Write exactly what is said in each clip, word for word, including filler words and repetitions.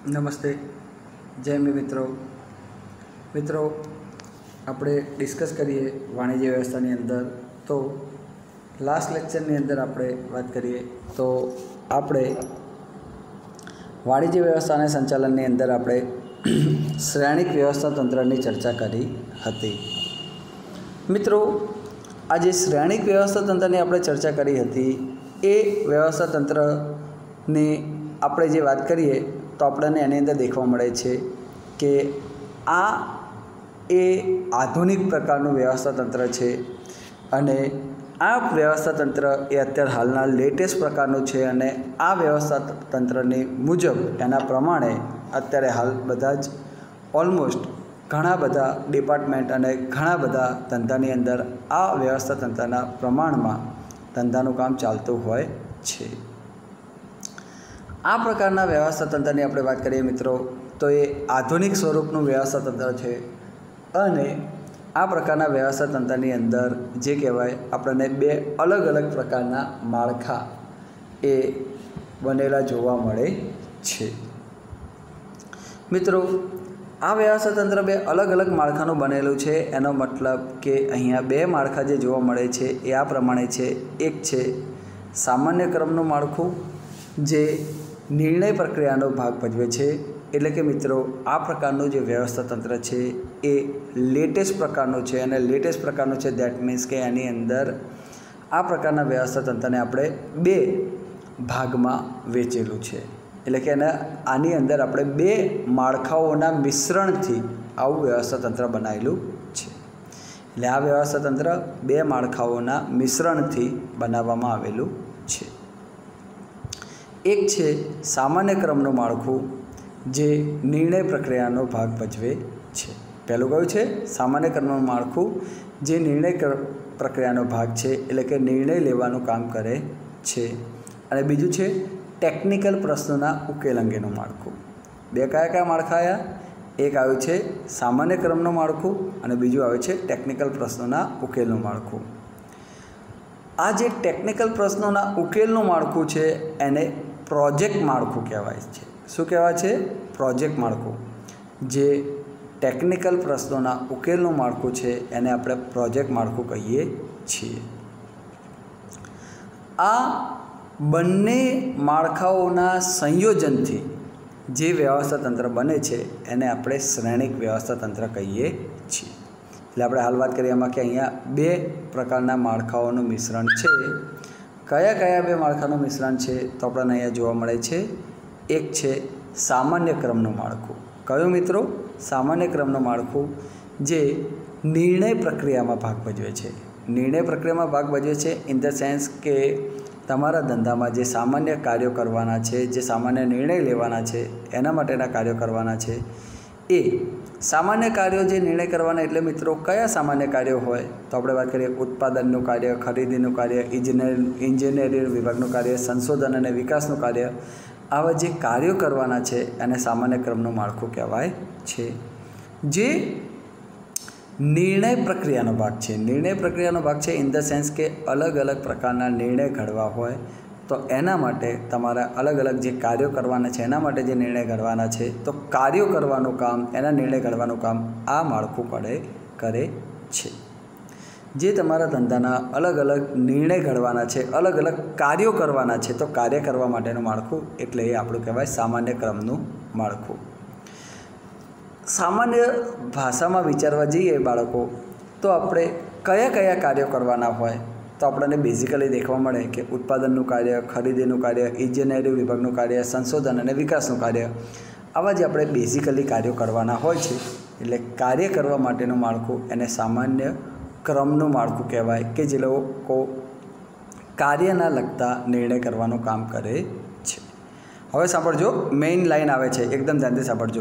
નમસ્તે, જય મે મિત્રો મિત્રો આપણે ડિસ્કસ કરીએ વાણિજ્ય વ્યવસ્થાની અંદર. તો લાસ્ટ લેક્ચરની અંદર આપણે વાત કરીએ તો આપણે વાણિજ્ય વ્યવસ્થા અને સંચાલનની અંદર આપણે શ્રેણિક વ્યવસ્થા તંત્રની ચર્ચા કરી હતી. મિત્રો, આ જે શ્રેણિક વ્યવસ્થા તંત્રની આપણે ચર્ચા કરી હતી એ વ્યવસ્થા તંત્રની આપણે જે વાત કરીએ તો આપણને એની અંદર દેખવા મળે છે કે આ એ આધુનિક પ્રકારનું વ્યવસ્થા તંત્ર છે અને આ વ્યવસ્થા તંત્ર એ અત્યારે હાલના લેટેસ્ટ પ્રકારનું છે અને આ વ્યવસ્થા તંત્રની મુજબ એના પ્રમાણે અત્યારે હાલ બધા જ ઓલમોસ્ટ ઘણા બધા ડિપાર્ટમેન્ટ અને ઘણા બધા ધંધાની અંદર આ વ્યવસ્થા તંત્રના પ્રમાણમાં ધંધાનું કામ ચાલતું હોય છે. આ પ્રકારના વ્યવસ્થા તંત્રની આપણે વાત કરીએ મિત્રો તો એ આધુનિક સ્વરૂપનું વ્યવસ્થા તંત્ર છે અને આ પ્રકારના વ્યવસ્થા તંત્રની અંદર જે કહેવાય આપણને બે અલગ અલગ પ્રકારના માળખા એ બનેલા જોવા મળે છે. મિત્રો, આ વ્યવસ્થા તંત્ર બે અલગ અલગ માળખાનું બનેલું છે. એનો મતલબ કે અહીંયા બે માળખા જે જોવા મળે છે એ આ પ્રમાણે છે. એક છે સામાન્ય ક્રમનું માળખું જે નિર્ણય પ્રક્રિયાનો ભાગ ભજવે છે. એટલે કે મિત્રો, આ પ્રકારનું જે વ્યવસ્થા તંત્ર છે એ લેટેસ્ટ પ્રકારનું છે અને લેટેસ્ટ પ્રકારનું છે દેટ મીન્સ કે એની અંદર આ પ્રકારના વ્યવસ્થા તંત્રને આપણે બે ભાગમાં વેચેલું છે. એટલે કે એના આની અંદર આપણે બે માળખાઓના મિશ્રણથી આવું વ્યવસ્થા તંત્ર બનાવેલું છે. એટલે આ વ્યવસ્થા તંત્ર બે માળખાઓના મિશ્રણથી બનાવવામાં આવેલું છે. એક છે સામાન્ય ક્રમનું માળખું જે નિર્ણય પ્રક્રિયાનો ભાગ ભજવે છે. પહેલું કયું છે? સામાન્ય ક્રમનું માળખું જે નિર્ણય પ્રક્રિયાનો ભાગ છે, એટલે કે નિર્ણય લેવાનું કામ કરે છે. અને બીજું છે ટેકનિકલ પ્રશ્નોના ઉકેલ અંગેનું માળખું. બે કયા કયા માળખા આવ્યા? એક આવ્યું છે સામાન્ય ક્રમનું માળખું અને બીજું આવે છે ટેકનિકલ પ્રશ્નોના ઉકેલનું માળખું. આ જે ટેકનિકલ પ્રશ્નોના ઉકેલનું માળખું છે એને પ્રોજેક્ટ માળખું કહેવાય છે. શું કહેવાય છે? પ્રોજેક્ટ માળખું. જે ટેકનિકલ પ્રશ્નોના ઉકેલનું માળખું છે એને આપણે પ્રોજેક્ટ માળખું કહીએ છીએ. આ બંને માળખાઓના સંયોજનથી જે વ્યવસ્થા તંત્ર બને છે એને આપણે શ્રેણિક વ્યવસ્થા તંત્ર કહીએ છીએ. એટલે આપણે હાલ વાત કરીએ એમાં કે અહીંયા બે પ્રકારના માળખાઓનું મિશ્રણ છે. કયા કયા બે માળખાનું મિશ્રણ છે તો આપણને અહીંયા જોવા મળે છે. એક છે સામાન્ય ક્રમનું માળખું. કયું મિત્રો? સામાન્ય ક્રમનું માળખું જે નિર્ણય પ્રક્રિયામાં ભાગ ભજવે છે. નિર્ણય પ્રક્રિયામાં ભાગ ભજવે છે ઇન ધ સેન્સ કે તમારા ધંધામાં જે સામાન્ય કાર્યો કરવાના છે, જે સામાન્ય નિર્ણય લેવાના છે, એના માટેના કાર્યો કરવાના છે એ સામાન્ય કાર્યો જે નિર્ણય કરવાના એટલે મિત્રો કયા સામાન્ય કાર્યો હોય તો આપણે વાત કરીએ ઉત્પાદનનું કાર્ય, ખરીદીનું કાર્ય, ઇજનેર ઇન્જિનિયરિંગ વિભાગનું કાર્ય, સંશોધન અને વિકાસનું કાર્ય. આવા જે કાર્યો કરવાના છે એને સામાન્ય ક્રમનું માળખું કહેવાય છે. જે નિર્ણય પ્રક્રિયાનો ભાગ છે. નિર્ણય પ્રક્રિયાનો ભાગ છે ઇન ધ સેન્સ કે અલગ અલગ પ્રકારના નિર્ણય ઘડવા હોય તો એના માટે તમારે અલગ અલગ જે કાર્યો કરવાના છે એના માટે જે નિર્ણય ઘડવાના છે તો કાર્યો કરવાનું કામ, એના નિર્ણય ઘડવાનું કામ આ માળખું કરે કરે છે. જે તમારા ધંધાના અલગ અલગ નિર્ણય ઘડવાના છે, અલગ અલગ કાર્યો કરવાના છે તો કાર્ય કરવા માટેનું માળખું એટલે એ આપણું કહેવાય સામાન્ય ક્રમનું માળખું. સામાન્ય ભાષામાં વિચારવા જઈએ બાળકો તો આપણે કયા કયા કાર્યો કરવાના હોય તો આપણને બેઝિકલી દેખવા મળે કે ઉત્પાદનનું કાર્ય, ખરીદીનું કાર્ય, ઇજનેરી વિભાગનું કાર્ય, સંશોધન અને વિકાસનું કાર્ય. આવા જે આપણે બેઝિકલી કાર્યો કરવાના હોય છે એટલે કાર્ય કરવા માટેનું માળખું એને સામાન્ય ક્રમનું માળખું કહેવાય કે જે લોકો કાર્યના લગતા નિર્ણય કરવાનું કામ કરે છે. હવે સાંભળજો, મેઇન લાઈન આવે છે, એકદમ ધ્યાનથી સાંભળજો.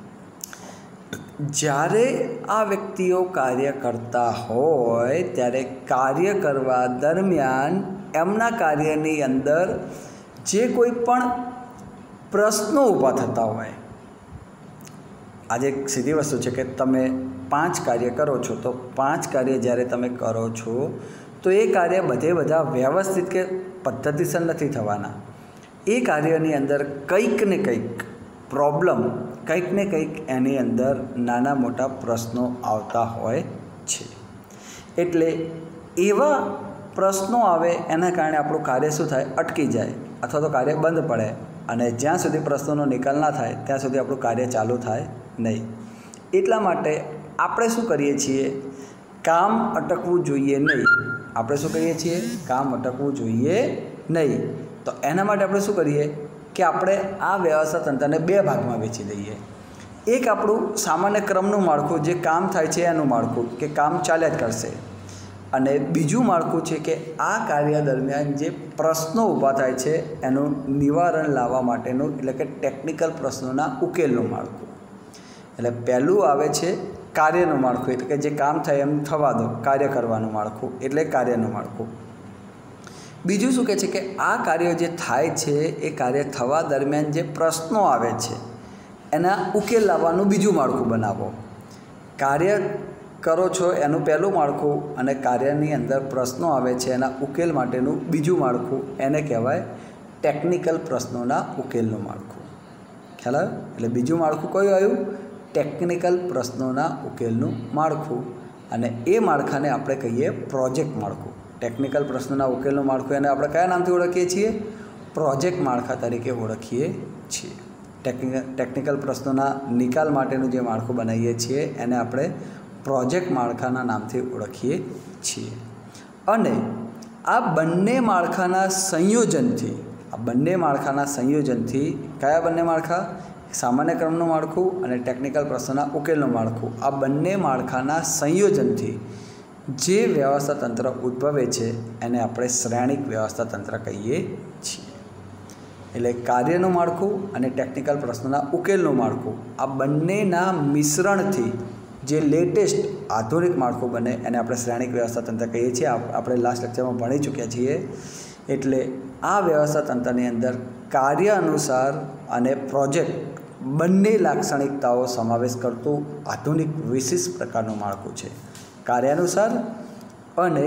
જ્યારે આ વ્યક્તિઓ કાર્ય કરતા હોય ત્યારે કાર્ય કરવા દરમિયાન એમના કાર્યની અંદર જે કોઈ પણ પ્રશ્નો ઊભા થતા હોય. આજે એક સીધી વસ્તુ છે કે તમે પાંચ કાર્ય કરો છો તો પાંચ કાર્ય જ્યારે તમે કરો છો તો એ કાર્ય બધે બધા વ્યવસ્થિત કે પદ્ધતિસર નથી થવાના. એ કાર્યની અંદર કંઈક ને કંઈક પ્રોબ્લેમ કંઈક ને કંઈક એની અંદર નાના મોટા પ્રશ્નો આવતા હોય છે। એટલે એવા પ્રશ્નો આવે એના કારણે આપણું કાર્ય શું થાય, અટકી જાય અથવા તો કાર્ય બંધ પડે, અને જ્યાં સુધી પ્રશ્નોનો નિકાલ ના થાય ત્યાં સુધી આપણું કાર્ય ચાલુ થાય નહીં। એટલા માટે આપણે શું કરીએ છીએ, કામ અટકવું જોઈએ નહીં। આપણે શું કહીએ છીએ, કામ અટકવું જોઈએ નહીં। તો એના માટે આપણે શું કરીએ કે આપણે આ વ્યવસ્થા તંત્રને બે ભાગમાં વેચી દઈએ। એક આપણું સામાન્ય ક્રમનું માળખું, જે કામ થાય છે એનું માળખું, કે કામ ચાલ્યા જ કરશે, અને બીજું માળખું છે કે આ કાર્ય દરમિયાન જે પ્રશ્નો ઊભા થાય છે એનું નિવારણ લાવવા માટેનું, એટલે કે ટેકનિકલ પ્રશ્નોના ઉકેલનું માળખું। એટલે પહેલું આવે છે કાર્યનું માળખું, એટલે કે જે કામ થાય એમ થવા દો, કાર્ય કરવાનું માળખું, એટલે કાર્યનું માળખું। બીજું શું કહે છે કે આ કાર્ય જે થાય છે એ કાર્ય થવા દરમિયાન જે પ્રશ્નો આવે છે એના ઉકેલ લાવવાનું બીજું માળખું બનાવો। કાર્ય કરો છો એનું પહેલું માળખું, અને કાર્યની અંદર પ્રશ્નો આવે છે એના ઉકેલ માટેનું બીજું માળખું, એને કહેવાય ટેકનિકલ પ્રશ્નોના ઉકેલનું માળખું। ખ્યાલ આવ્યો? એટલે બીજું માળખું કયું આવ્યું? ટેકનિકલ પ્રશ્નોના ઉકેલનું માળખું, અને એ માળખાને આપણે કહીએ પ્રોજેક્ટ માળખું। ટેકનિકલ પ્રશ્નોના ઉકેલનું માળખું એને આપણે કયા નામથી ઓળખીએ છીએ? પ્રોજેક્ટ માળખા તરીકે ઓળખીએ છીએ। ટેકનિકલ ટેકનિકલ પ્રશ્નોના નિકાલ માટેનું જે માળખું બનાવીએ છીએ એને આપણે પ્રોજેક્ટ માળખાના નામથી ઓળખીએ છીએ। અને આ બંને માળખાના સંયોજનથી આ બંને માળખાના સંયોજનથી કયા બંને માળખા? સામાન્ય ક્રમનું માળખું અને ટેકનિકલ પ્રશ્નોના ઉકેલનું માળખું, આ બંને માળખાના સંયોજનથી જે વ્યવસ્થા તંત્ર ઉદ્ભવે છે એને આપણે શ્રેણિક વ્યવસ્થા તંત્ર કહીએ છીએ। એટલે કાર્યનું માળખું અને ટેકનિકલ પ્રશ્નોના ઉકેલનું માળખું, આ બંનેના મિશ્રણથી જે લેટેસ્ટ આધુનિક માળખું બને એને આપણે શ્રેણિક વ્યવસ્થા તંત્ર કહીએ છીએ। આપણે લાસ્ટ લેક્ચરમાં ભણી ચૂક્યા છીએ। એટલે આ વ્યવસ્થા તંત્રની અંદર કાર્ય અનુસાર અને પ્રોજેક્ટ બંને લાક્ષણિકતાઓ સમાવેશ કરતું આધુનિક વિશિષ્ટ પ્રકારનું માળખું છે। કાર્યાનુસાર અને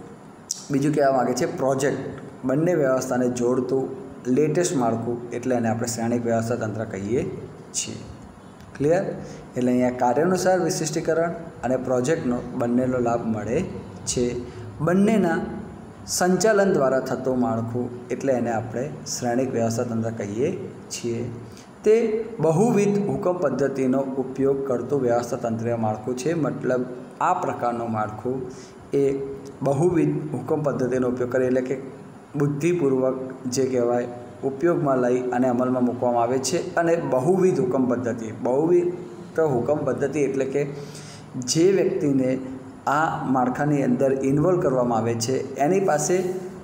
બીજું કહેવા માગે છે પ્રોજેક્ટ, બંને વ્યવસ્થાને જોડતું લેટેસ્ટ માળખું, એટલે એને આપણે શ્રેણિક વ્યવસ્થા તંત્ર કહીએ છીએ। ક્લિયર? એટલે અહીંયા કાર્યાનુસાર વિશિષ્ટીકરણ અને પ્રોજેક્ટનો બંનેનો લાભ મળે છે। બંનેના સંચાલન દ્વારા થતું માળખું, એટલે એને આપણે શ્રેણિક વ્યવસ્થા તંત્ર કહીએ છીએ। તે બહુવિધ હુકમ પદ્ધતિનો ઉપયોગ કરતું વ્યવસ્થા તંત્રીય માળખું છે। મતલબ આ પ્રકારનું માળખું એ બહુવિધ હુકમ પદ્ધતિનો ઉપયોગ કરે, એટલે કે બુદ્ધિપૂર્વક જે કહેવાય ઉપયોગમાં લઈ અને અમલમાં મૂકવામાં આવે છે। અને બહુવિધ હુકમ પદ્ધતિ, બહુવિધ હુકમ પદ્ધતિ એટલે કે જે વ્યક્તિને આ માળખાની અંદર ઇન્વોલ્વ કરવામાં આવે છે એની પાસે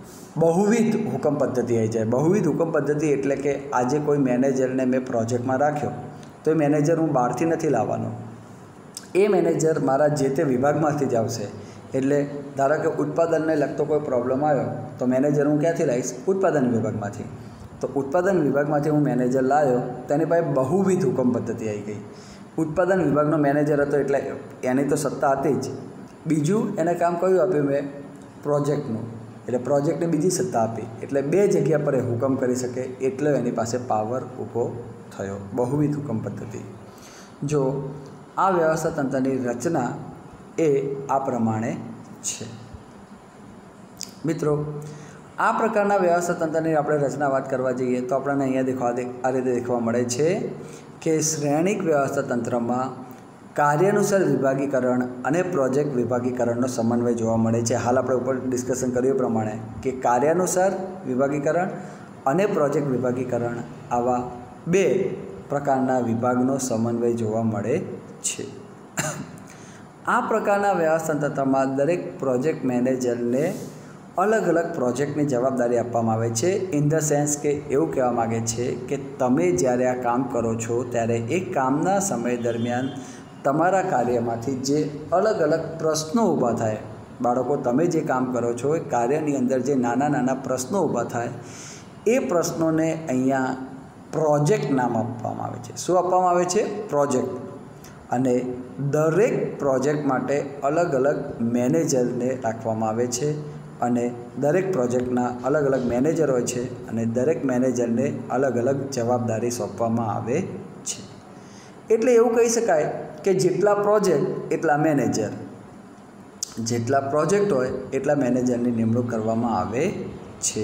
બહુવિધ હુકમ પદ્ધતિ આવી જાય। બહુવિધ હુકમ પદ્ધતિ એટલે કે આજે કોઈ મેનેજરને મેં પ્રોજેક્ટમાં રાખ્યો, તો એ મેનેજર હું બહારથી નથી લાવવાનો, એ મેનેજર મારા જે તે વિભાગમાંથી જ આવશે। એટલે ધારો કે ઉત્પાદનને લગતો કોઈ પ્રોબ્લેમ આવ્યો તો મેનેજર હું ક્યાંથી લાવીશ? ઉત્પાદન વિભાગમાંથી। તો ઉત્પાદન વિભાગમાંથી હું મેનેજર લાવ્યો તો એની પાસે બહુવિધ હુકમ પદ્ધતિ આવી ગઈ। ઉત્પાદન વિભાગનો મેનેજર હતો એટલે એની તો સત્તા હતી જ, બીજું એને કામ કયું આપ્યું મેં? પ્રોજેક્ટનું, એટલે પ્રોજેક્ટને બીજી સત્તા આપી, એટલે બે જગ્યા પર એ હુકમ કરી શકે, એટલે એની પાસે પાવર ઊભો થયો। બહુવિધ હુકમ પદ્ધતિ। જો આ વ્યવસ્થા તંત્રની રચના એ આ પ્રમાણે છે। મિત્રો, આ પ્રકારના વ્યવસ્થા તંત્રની આપણે રચના વાત કરવા જઈએ તો આપણને અહીંયા દેખવા આ રીતે દેખવા મળે છે કે શ્રેણિક વ્યવસ્થા તંત્રમાં કાર્યાનુસાર વિભાગીકરણ અને પ્રોજેક્ટ વિભાગીકરણનો સમન્વય જોવા મળે છે। હાલ આપણે ઉપર ડિસ્કશન કર્યું પ્રમાણે કે કાર્યાનુસાર વિભાગીકરણ અને પ્રોજેક્ટ વિભાગીકરણ આવા બે પ્રકારના વિભાગનો સમન્વય જોવા મળે છે। આ પ્રકારના વ્યવસ્થા તંત્રમાં દરેક પ્રોજેક્ટ મેનેજરને અલગ અલગ પ્રોજેક્ટની જવાબદારી આપવામાં આવે છે। ઇન ધ સેન્સ કે એવું કહેવા માગે છે કે તમે જ્યારે આ કામ કરો છો ત્યારે એ કામના સમય દરમિયાન તમારા કાર્યમાંથી જે અલગ અલગ પ્રશ્નો ઊભા થાય, બાળકો તમે જે કામ કરો છો એ કાર્યની અંદર જે નાના નાના પ્રશ્નો ઊભા થાય એ પ્રશ્નોને અહીંયા પ્રોજેક્ટ નામ આપવામાં આવે છે। શું આપવામાં આવે છે? પ્રોજેક્ટ। અને દરેક પ્રોજેક્ટ માટે અલગ અલગ મેનેજરને રાખવામાં આવે છે, અને દરેક પ્રોજેક્ટના અલગ અલગ મેનેજર હોય છે, અને દરેક મેનેજરને અલગ અલગ જવાબદારી સોંપવામાં આવે એટલે એવું કહી શકાય કે જેટલા પ્રોજેક્ટ એટલા મેનેજર, જેટલા પ્રોજેક્ટ હોય એટલા મેનેજરની નિમણૂક કરવામાં આવે છે.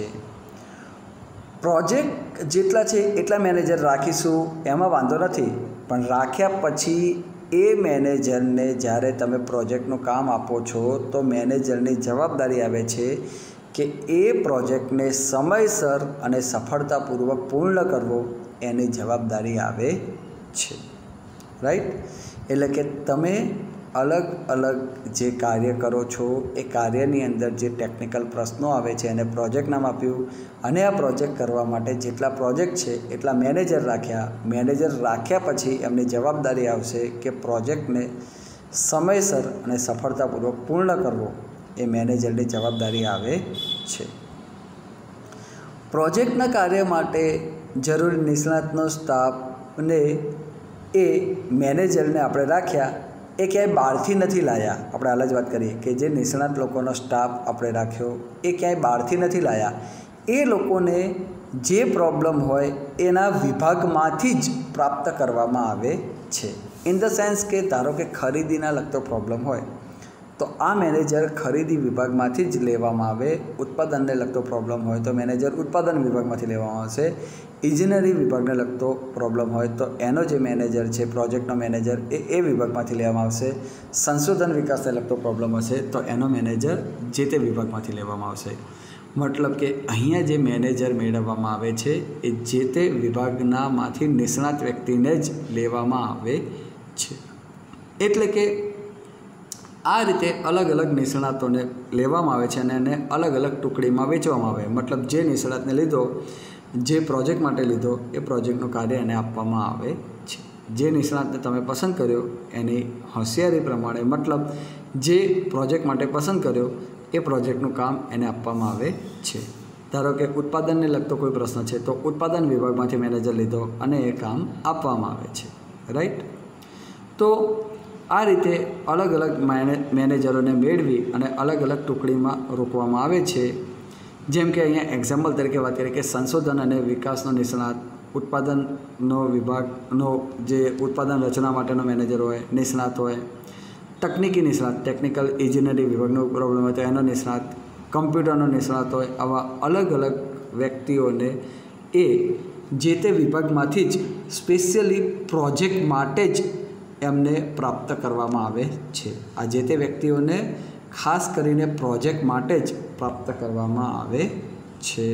પ્રોજેક્ટ જેટલા છે એટલા મેનેજર રાખીશું એમાં વાંધો નથી, પણ રાખ્યા પછી એ મેનેજરને જ્યારે તમે પ્રોજેક્ટનું કામ આપો છો તો મેનેજરની જવાબદારી આવે છે કે એ પ્રોજેક્ટને સમયસર અને સફળતાપૂર્વક પૂર્ણ કરવો એની જવાબદારી આવે છે. રાઈટ? એટલે કે તમે અલગ અલગ જે કાર્ય કરો છો એ કાર્યની અંદર જે ટેકનિકલ પ્રશ્નો આવે છે એને પ્રોજેક્ટ નામ આપ્યું, અને આ પ્રોજેક્ટ કરવા માટે જેટલા પ્રોજેક્ટ છે એટલા મેનેજર રાખ્યા. મેનેજર રાખ્યા પછી એમની જવાબદારી આવશે કે પ્રોજેક્ટને સમયસર અને સફળતાપૂર્વક પૂર્ણ કરવો એ મેનેજરની જવાબદારી આવે છે. પ્રોજેક્ટના કાર્ય માટે જરૂરી નિષ્ણાતનો સ્ટાફને એ મેનેજરને આપણે રાખ્યા એ ક્યાંય બહારથી નથી લાવ્યા. આપણે હાલ જ વાત કરીએ કે જે નિષ્ણાત લોકોનો સ્ટાફ આપણે રાખ્યો એ ક્યાંય બહારથી નથી લાવ્યા. એ લોકોને જે પ્રોબ્લેમ હોય એના વિભાગમાંથી જ પ્રાપ્ત કરવામાં આવે છે. ઇન ધ સેન્સ કે ધારો કે ખરીદીના લગતો પ્રોબ્લેમ હોય તો આ મેનેજર ખરીદી વિભાગમાંથી જ લેવામાં આવે. ઉત્પાદનને લગતો પ્રોબ્લેમ હોય તો મેનેજર ઉત્પાદન વિભાગમાંથી લેવામાં આવશે. ઇજનેરી વિભાગને લગતો પ્રોબ્લેમ હોય તો એનો જે મેનેજર છે પ્રોજેક્ટનો મેનેજર એ એ વિભાગમાંથી લેવામાં આવશે. સંશોધન વિકાસને લગતો પ્રોબ્લેમ હશે તો એનો મેનેજર જે તે વિભાગમાંથી લેવામાં આવશે. મતલબ કે અહીંયા જે મેનેજર મેળવવામાં આવે છે એ જે તે વિભાગનામાંથી નિષ્ણાત વ્યક્તિને જ લેવામાં આવે છે. એટલે કે આ રીતે અલગ અલગ નિષ્ણાતોને લેવામાં આવે છે અને એને અલગ અલગ ટુકડીમાં વેચવામાં આવે. મતલબ જે નિષ્ણાતને લીધો, જે પ્રોજેક્ટ માટે લીધો એ પ્રોજેક્ટનું કાર્ય એને આપવામાં આવે છે. જે નિષ્ણાતને તમે પસંદ કર્યો એની હોશિયારી પ્રમાણે, મતલબ જે પ્રોજેક્ટ માટે પસંદ કર્યો એ પ્રોજેક્ટનું કામ એને આપવામાં આવે છે. ધારો કે ઉત્પાદનને લગતો કોઈ પ્રશ્ન છે તો ઉત્પાદન વિભાગમાંથી મેનેજર લીધો અને એ કામ આપવામાં આવે છે. રાઈટ? તો આ રીતે અલગ અલગ મેનેજરોને મેળવી અને અલગ અલગ ટુકડીમાં રોકવામાં આવે છે. જેમ કે અહીંયા એક્ઝામ્પલ તરીકે વાત કરીએ કે સંશોધન અને વિકાસનો નિષ્ણાત, ઉત્પાદનનો વિભાગનો જે ઉત્પાદન રચના માટેનો મેનેજર હોય નિષ્ણાત હોય, તકનીકી નિષ્ણાત ટેકનિકલ ઇજનેરી વિભાગનો પ્રોબ્લેમ હોય તો એનો નિષ્ણાત, કમ્પ્યુટરનો નિષ્ણાત હોય, આવા અલગ અલગ વ્યક્તિઓને એ જે તે વિભાગમાંથી જ સ્પેશિયલી પ્રોજેક્ટ માટે જ એમને પ્રાપ્ત કરવામાં આવે છે. આ જે તે વ્યક્તિઓને ખાસ કરીને પ્રોજેક્ટ માટે જ પ્રાપ્ત કરવામાં આવે છે.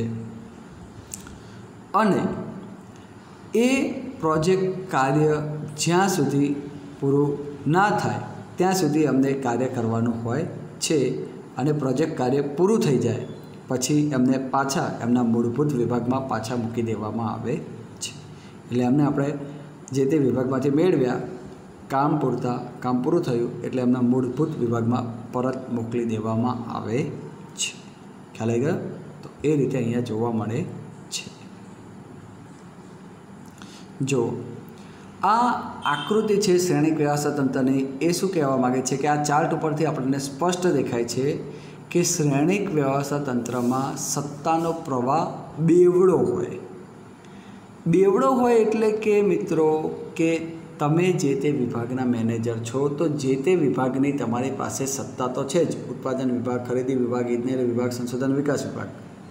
અને એ પ્રોજેક્ટ કાર્ય જ્યાં સુધી પૂરું ના થાય ત્યાં સુધી અમને કાર્ય કરવાનું હોય છે. અને પ્રોજેક્ટ કાર્ય પૂરું થઈ જાય પછી એમને પાછા એમના મૂળભૂત વિભાગમાં પાછા મૂકી દેવામાં આવે છે. એટલે એમને આપણે જે તે વિભાગમાંથી મેળવ્યા, કામ પૂરતા કામ પૂરું થયું એટલે એમના મૂળભૂત વિભાગમાં પરત મોકલી દેવામાં આવે છે. ખ્યાલ આવી ગયો? તો એ રીતે અહીંયા જોવા મળે છે. જો આ આકૃતિ છે શ્રેણિક વ્યવસ્થા તંત્રની, એ શું કહેવા માગે છે કે આ ચાર્ટ ઉપરથી આપણને સ્પષ્ટ દેખાય છે કે શ્રેણિક વ્યવસ્થા તંત્રમાં સત્તાનો પ્રવાહ બેવડો હોય. બેવડો હોય એટલે કે મિત્રો કે તમે જે તે વિભાગના મેનેજર છો તો જે તે વિભાગની તમારી પાસે સત્તા તો છે જ. ઉત્પાદન વિભાગ, ખરીદી વિભાગ, ઇજનેરી વિભાગ, સંશોધન વિકાસ વિભાગ,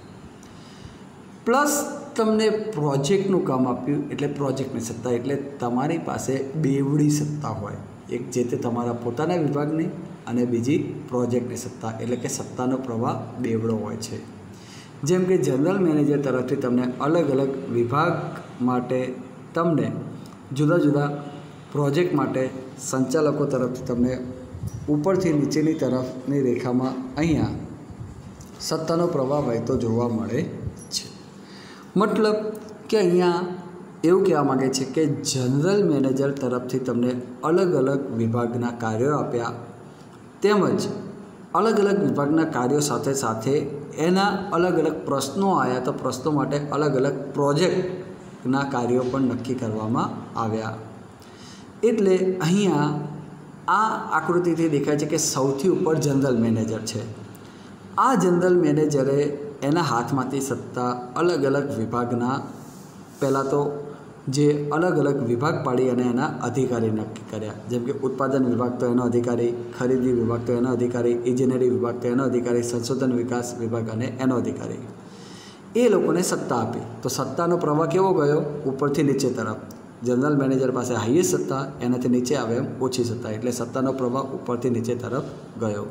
પ્લસ તમને પ્રોજેક્ટનું કામ આપ્યું એટલે પ્રોજેક્ટની સત્તા. એટલે તમારી પાસે બેવડી સત્તા હોય, એક જે તે તમારા પોતાના વિભાગની અને બીજી પ્રોજેક્ટની સત્તા. એટલે કે સત્તાનો પ્રવાહ બેવડો હોય છે. જેમ કે જનરલ મેનેજર તરફથી તમને અલગ અલગ વિભાગ માટે તમને જુદા જુદા પ્રોજેક્ટ માટે સંચાલકો તરફથી તમને ઉપરથી નીચેની તરફની રેખામાં અહીંયા સત્તાનો પ્રવાહ વહેતો જોવા મળે છે. મતલબ કે અહીંયા એવું કહેવા માગે છે કે જનરલ મેનેજર તરફથી તમને અલગ અલગ વિભાગના કાર્યો આપ્યા, તેમજ અલગ અલગ વિભાગના કાર્યો સાથે સાથે એના અલગ અલગ પ્રશ્નો આવ્યા તો પ્રશ્નો માટે અલગ અલગ પ્રોજેક્ટના કાર્યો પણ નક્કી કરવામાં આવ્યા. એટલે અહીંયા આ આકૃતિથી દેખાય છે કે સૌથી ઉપર જનરલ મેનેજર છે. આ જનરલ મેનેજરે એના હાથમાંથી સત્તા અલગ અલગ વિભાગના પહેલાં તો જે અલગ અલગ વિભાગ પાડી અને એના અધિકારી નક્કી કર્યા, જેમ કે ઉત્પાદન વિભાગ તો એનો અધિકારી, ખરીદી વિભાગ તો એનો અધિકારી, ઇજનેરી વિભાગ તો એનો અધિકારી, સંશોધન વિકાસ વિભાગ અને એનો અધિકારી. એ લોકોને સત્તા આપી. તો સત્તાનો પ્રવાહ કેવો ગયો? ઉપરથી નીચે તરફ. જનરલ મેનેજર પાસે હાઈએસ્ટ સત્તા, એનાથી નીચે આવે એમ ઓછી સત્તા, એટલે સત્તાનો પ્રવાહ ઉપરથી નીચે તરફ ગયો.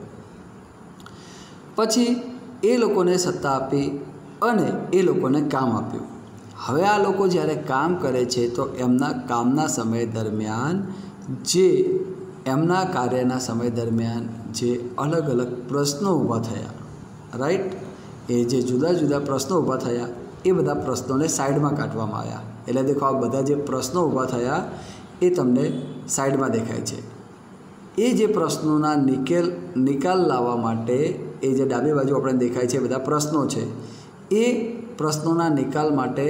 પછી એ લોકોને સત્તા આપી અને એ લોકોને કામ આપ્યું. હવે આ લોકો જ્યારે કામ કરે છે તો એમના કામના સમય દરમિયાન જે એમના કાર્યના સમય દરમિયાન જે અલગ અલગ પ્રશ્નો ઊભા થયા, રાઈટ, એ જે જુદા જુદા પ્રશ્નો ઊભા થયા એ બધા પ્રશ્નોને સાઈડમાં કાઢવામાં આવ્યા. એટલે દેખો, આ બધા જે પ્રશ્નો ઊભા થયા એ તમને સાઈડમાં દેખાય છે. એ જે પ્રશ્નોના નિકેલ નિકાલ લાવવા માટે એ જે ડાબી બાજુ આપણે દેખાય છે બધા પ્રશ્નો છે, એ પ્રશ્નોના નિકાલ માટે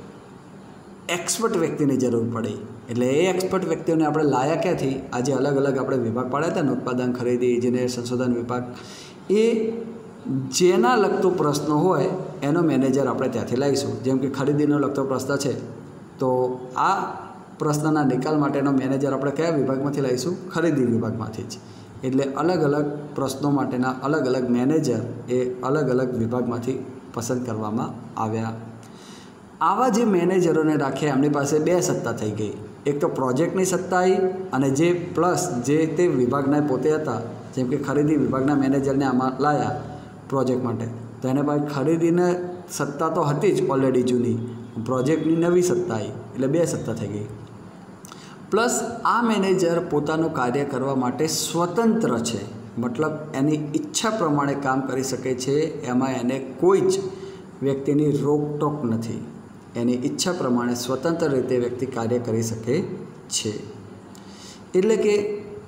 એક્સપર્ટ વ્યક્તિની જરૂર પડી. એટલે એ એક્સપર્ટ વ્યક્તિઓને આપણે લાયા ક્યાંથી? આજે અલગ અલગ આપણે વિભાગ પાડ્યા હતા ને, ઉત્પાદન, ખરીદી, ઇજનેર, સંશોધન વિભાગ. એ જેના લગતો પ્રશ્નો હોય એનો મેનેજર આપણે ત્યાંથી લાવીશું. જેમ કે ખરીદીનો લગતો પ્રશ્ન છે તો આ પ્રશ્નના નિકાલ માટેનો મેનેજર આપણે કયા વિભાગમાંથી લાવીશું? ખરીદી વિભાગમાંથી જ. એટલે અલગ અલગ પ્રશ્નો માટેના અલગ અલગ મેનેજર એ અલગ અલગ વિભાગમાંથી પસંદ કરવામાં આવ્યા. આવા જે મેનેજરોને રાખ્યા એમની પાસે બે સત્તા થઈ ગઈ. એક તો પ્રોજેક્ટની સત્તા આવી અને જે પ્લસ જે તે વિભાગના પોતે હતા, જેમ કે ખરીદી વિભાગના મેનેજરને આમાં લાયા પ્રોજેક્ટ માટે, તો એને પાસે ખરીદીને સત્તા તો હતી જ ઓલરેડી જૂની, પ્રોજેક્ટની નવી સત્તા આવી, એટલે બે સત્તા થઈ ગઈ. પ્લસ આ મેનેજર પોતાનું કાર્ય કરવા માટે સ્વતંત્ર છે, મતલબ એની ઈચ્છા પ્રમાણે કામ કરી શકે છે. એમાં એને કોઈ જ વ્યક્તિની રોકટોક નથી. એની ઈચ્છા પ્રમાણે સ્વતંત્ર રીતે વ્યક્તિ કાર્ય કરી શકે છે. એટલે કે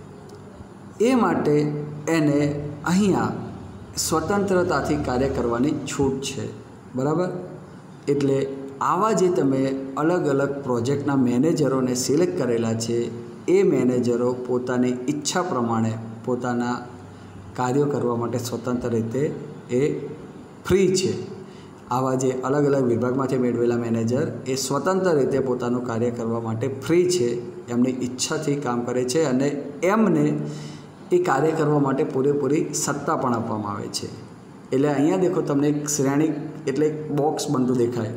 એ માટે એને અહીંયા સ્વતંત્રતાથી કાર્ય કરવાની છૂટ છે, બરાબર. એટલે આવા જે તમે અલગ અલગ પ્રોજેક્ટના મેનેજરોને સિલેક્ટ કરેલા છે, એ મેનેજરો પોતાની ઈચ્છા પ્રમાણે પોતાના કાર્યો કરવા માટે સ્વતંત્ર રીતે એ ફ્રી છે. આવા જે અલગ અલગ વિભાગમાંથી મેળવેલા મેનેજર એ સ્વતંત્ર રીતે પોતાનું કાર્ય કરવા માટે ફ્રી છે, એમની ઈચ્છાથી કામ કરે છે અને એમને એ કાર્ય કરવા માટે પૂરેપૂરી સત્તા પણ આપવામાં આવે છે. એટલે અહીંયા દેખો, તમને એક શ્રેણી એટલે એક બોક્સ બનતું દેખાય.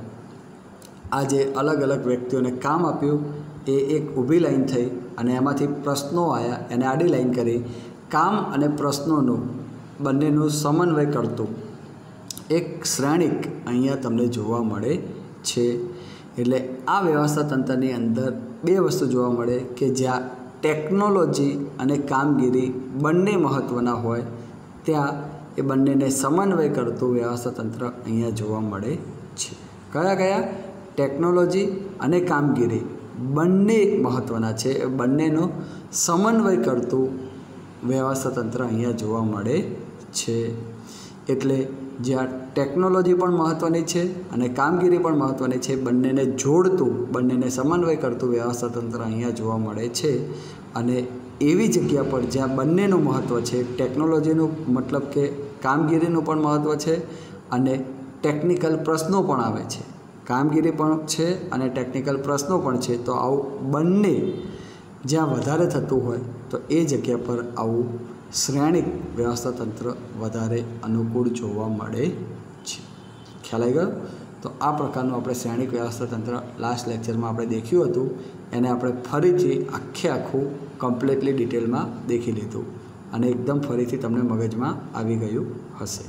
આ જે અલગ અલગ વ્યક્તિઓને કામ આપ્યું એ એક ઊભી લાઈન થઈ અને એમાંથી પ્રશ્નો આવ્યા, એને આડી લાઈન કરી. કામ અને પ્રશ્નોનું બંનેનું સમન્વય કરતું એક શ્રેણિક અહીંયા તમને જોવા મળે છે. એટલે આ વ્યવસ્થા તંત્રની અંદર બે વસ્તુ જોવા મળે કે જ્યાં ટેકનોલોજી અને કામગીરી બંને મહત્ત્વના હોય ત્યાં એ બંનેને સમન્વય કરતું વ્યવસ્થા તંત્ર અહીંયા જોવા મળે છે. કયા કયા? ટેકનોલોજી અને કામગીરી બંને મહત્ત્વના છે. એ બંનેનો સમન્વય કરતું વ્યવસ્થા તંત્ર અહીંયા જોવા મળે છે. એટલે જ્યાં ટેકનોલોજી પણ મહત્ત્વની છે અને કામગીરી પણ મહત્ત્વની છે, બંનેને જોડતું, બંનેને સમન્વય કરતું વ્યવસ્થા તંત્ર અહીંયા જોવા મળે છે. અને એવી જગ્યા પર જ્યાં બંનેનું મહત્ત્વ છે, ટેકનોલોજીનું મતલબ કે કામગીરીનું પણ મહત્ત્વ છે અને ટેકનિકલ પ્રશ્નો પણ આવે છે, કામગીરી પણ છે અને ટેકનિકલ પ્રશ્નો પણ છે. તો આવું બંને જ્યાં વધારે થતું હોય તો એ જગ્યા પર આવું શ્રેણિક વ્યવસ્થા તંત્ર વધારે અનુકૂળ જોવા મળે છે. ખ્યાલ આવી ગયો? તો આ પ્રકારનું આપણે શ્રેણિક વ્યવસ્થા તંત્ર લાસ્ટ લેક્ચરમાં આપણે દેખ્યું હતું, એને આપણે ફરીથી આખે આખું કમ્પ્લીટલી ડિટેલમાં દેખી લીધું અને એકદમ ફરીથી તમને મગજમાં આવી ગયું હશે.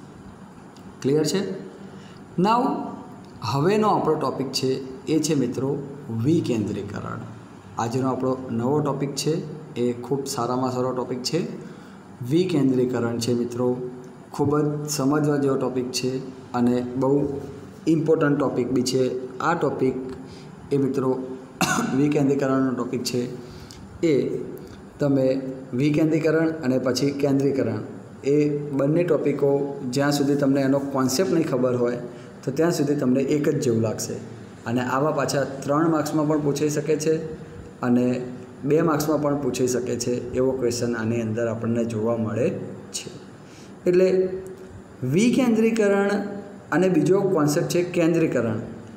ક્લિયર છે? નાવ હવેનો આપણો ટૉપિક છે એ છે મિત્રો વિકેન્દ્રીકરણ. આજનો આપણો નવો ટૉપિક છે, એ ખૂબ સારામાં સારો ટૉપિક છે. વિકેન્દ્રીકરણ છે મિત્રો, ખૂબ જ સમજવા જેવો ટૉપિક છે અને બહુ ઇમ્પોર્ટન્ટ ટૉપિક બી છે. આ ટૉપિક એ મિત્રો વિકેન્દ્રીકરણનો ટૉપિક છે. એ તમે વિકેન્દ્રીકરણ અને પછી કેન્દ્રીકરણ એ બંને ટૉપિકો જ્યાં સુધી તમને એનો કોન્સેપ્ટ નહીં ખબર હોય તો ત્યાં સુધી તમને એક જ જેવું લાગશે. અને આવા પાછા ત્રણ માર્ક્સમાં પણ પૂછાઈ શકે છે અને બે માર્ક્સમાં પણ પૂછાઈ શકે છે એવો ક્વેશ્ચન આની અંદર આપણને જોવા મળે છે. એટલે વિકેન્દ્રીકરણ અને બીજો કોન્સેપ્ટ છે કેન્દ્રીકરણ.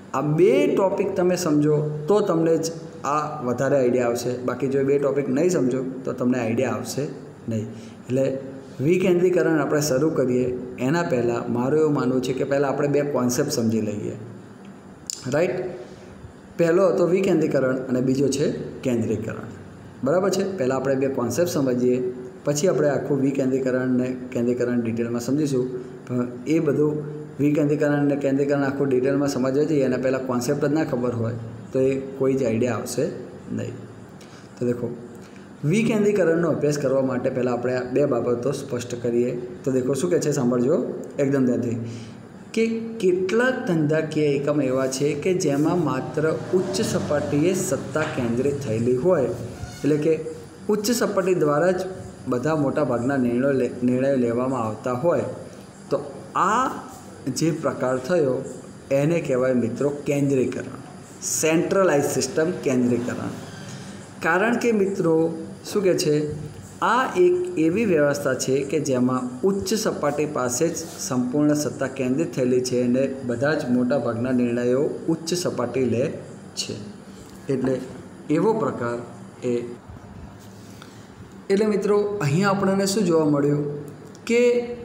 आ बे टॉपिक तमे समझो तो तमने ज आ वधारे आइडिया आवशे, बाकी जो बे टॉपिक नहीं समझो तो तमने आइडिया आवशे नहीं। एटले विकेंद्रीकरण આપણે શરૂ કરીએ એના પહેલાં મારું એવું માનવું છે કે પહેલાં આપણે બે કોન્સેપ્ટ સમજી લઈએ, રાઈટ। પહેલો હતો વિકેન્દ્રીકરણ અને બીજો છે કેન્દ્રીકરણ, બરાબર છે। પહેલાં આપણે બે કોન્સેપ્ટ સમજીએ, પછી આપણે આખું વિકેન્દ્રીકરણ ને કેન્દ્રીકરણ ડિટેલમાં સમજીશું। પણ એ બધું વિકેન્દ્રીકરણ ને કેન્દ્રીકરણ આખું ડિટેલમાં સમજવા જઈએ એના પહેલાં કોન્સેપ્ટ જ ના ખબર હોય તો એ કોઈ જ આઈડિયા આવશે નહીં। તો દેખો, विकेंद्रीकरणનો अभ्यास करवा माटे पहला આપણે બે બાબતો સ્પષ્ટ કરીએ। તો देखो શું કહે છે, સાંભળજો એકદમ ધ્યાનથી કે કેટલાક ધંધાકીય એકમ એવા છે કે જેમાં માત્ર ઉચ્ચ સપાટીએ સત્તા કેન્દ્રિત થયેલી હોય, એટલે કે ઉચ્ચ સપાટી દ્વારા જ બધા મોટા ભાગના નિર્ણયો નિર્ણયો લેવામાં આવતા હોય, તો આ જે પ્રકાર થયો એને કહેવાય મિત્રો કેન્દ્રીકરણ, સેન્ટ્રલાઇઝ સિસ્ટમ કેન્દ્રીકરણ। કારણ કે મિત્રો શું કહે છે, આ એક એવી વ્યવસ્થા છે કે જેમાં ઉચ્ચ સપાટી પાસે જ સંપૂર્ણ સત્તા કેન્દ્રિત થયેલી છે અને બધા જ મોટા ભાગના નિર્ણયો ઉચ્ચ સપાટી લે છે। એટલે એવો પ્રકાર એ એટલે મિત્રો અહીંયા આપણને શું જોવા મળ્યું કે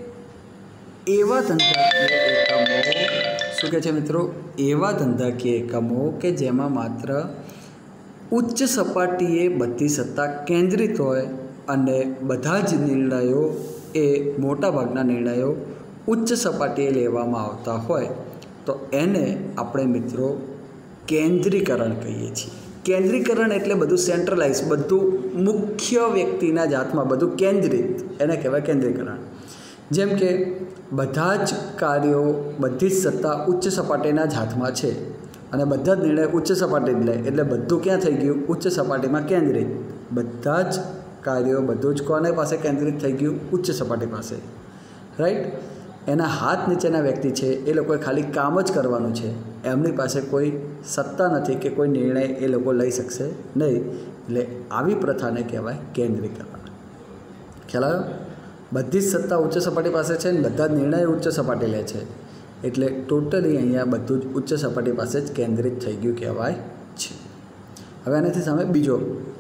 એવા ધંધાકીય એકમો શું કહે છે મિત્રો, એવા ધંધાકીય એકમો કે જેમાં માત્ર ઉચ્ચ સપાટીએ બધી સત્તા કેન્દ્રિત હોય અને બધા જ નિર્ણયો એ મોટાભાગના નિર્ણયો ઉચ્ચ સપાટીએ લેવામાં આવતા હોય તો એને આપણે મિત્રો કેન્દ્રીકરણ કહીએ છીએ। કેન્દ્રીકરણ એટલે બધું સેન્ટ્રલાઇઝ, બધું મુખ્ય વ્યક્તિના જ હાથમાં બધું કેન્દ્રિત, એને કહેવાય કેન્દ્રીકરણ। જેમ કે બધા જ કાર્યો, બધી જ સત્તા ઉચ્ચ સપાટીના જ હાથમાં છે અને બધા જ નિર્ણય ઉચ્ચ સપાટી જ લે, એટલે બધું ક્યાં થઈ ગયું, ઉચ્ચ સપાટીમાં કેન્દ્રિત। બધા જ કાર્યો બધું જ કોને પાસે કેન્દ્રિત થઈ ગયું, ઉચ્ચ સપાટી પાસે, રાઈટ। એના હાથ નીચેના વ્યક્તિ છે એ લોકોએ ખાલી કામ જ કરવાનું છે, એમની પાસે કોઈ સત્તા નથી કે કોઈ નિર્ણય એ લોકો લઈ શકશે નહીં, એટલે આવી પ્રથાને કહેવાય કેન્દ્રીકરણ। ખ્યાલ આવ્યો? બધી જ સત્તા ઉચ્ચ સપાટી પાસે છે ને બધા જ નિર્ણય ઉચ્ચ સપાટી લે છે, એટલે ટોટલી અહીંયા બધું જ ઉચ્ચ સપાટી પાસે જ કેન્દ્રિત થઈ ગયું કહેવાય છે। હવે આનાથી સામે બીજો,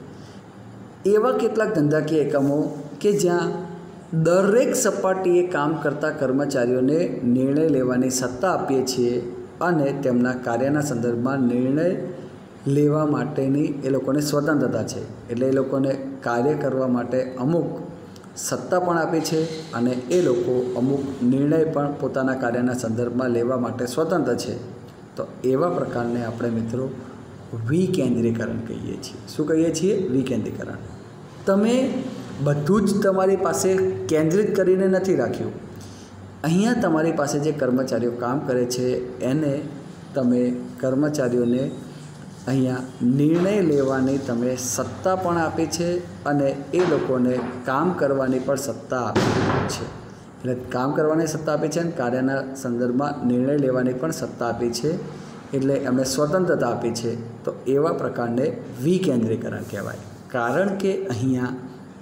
એવા કેટલાક ધંધાકીય એકમો કે જ્યાં દરેક સપાટીએ કામ કરતા કર્મચારીઓને નિર્ણય લેવાની સત્તા આપીએ છીએ અને તેમના કાર્યના સંદર્ભમાં નિર્ણય લેવા માટેની એ લોકોને સ્વતંત્રતા છે, એટલે એ લોકોને કાર્ય કરવા માટે અમુક સત્તા પણ આપી છે અને એ લોકો અમુક નિર્ણય પણ પોતાના કાર્યના સંદર્ભમાં લેવા માટે સ્વતંત્ર છે, તો એવા પ્રકારને આપણે મિત્રો વિકેન્દ્રીકરણ કહીએ છીએ। શું કહીએ છીએ? વિકેન્દ્રીકરણ। તમે બધું જ તમારી પાસે કેન્દ્રિત કરીને નથી રાખ્યું, અહીંયા તમારી પાસે જે કર્મચારીઓ કામ કરે છે એને તમે કર્મચારીઓને અહીંયા નિર્ણય લેવાની તમે સત્તા પણ આપી છે અને એ લોકોને કામ કરવાની પણ સત્તા આપી છે, એટલે કામ કરવાની સત્તા આપી છે અને કાર્યના સંદર્ભમાં નિર્ણય લેવાની પણ સત્તા આપી છે, એટલે એમને સ્વતંત્રતા આપી છે, તો એવા પ્રકારને વિકેન્દ્રીકરણ કહેવાય। કારણ કે અહીંયા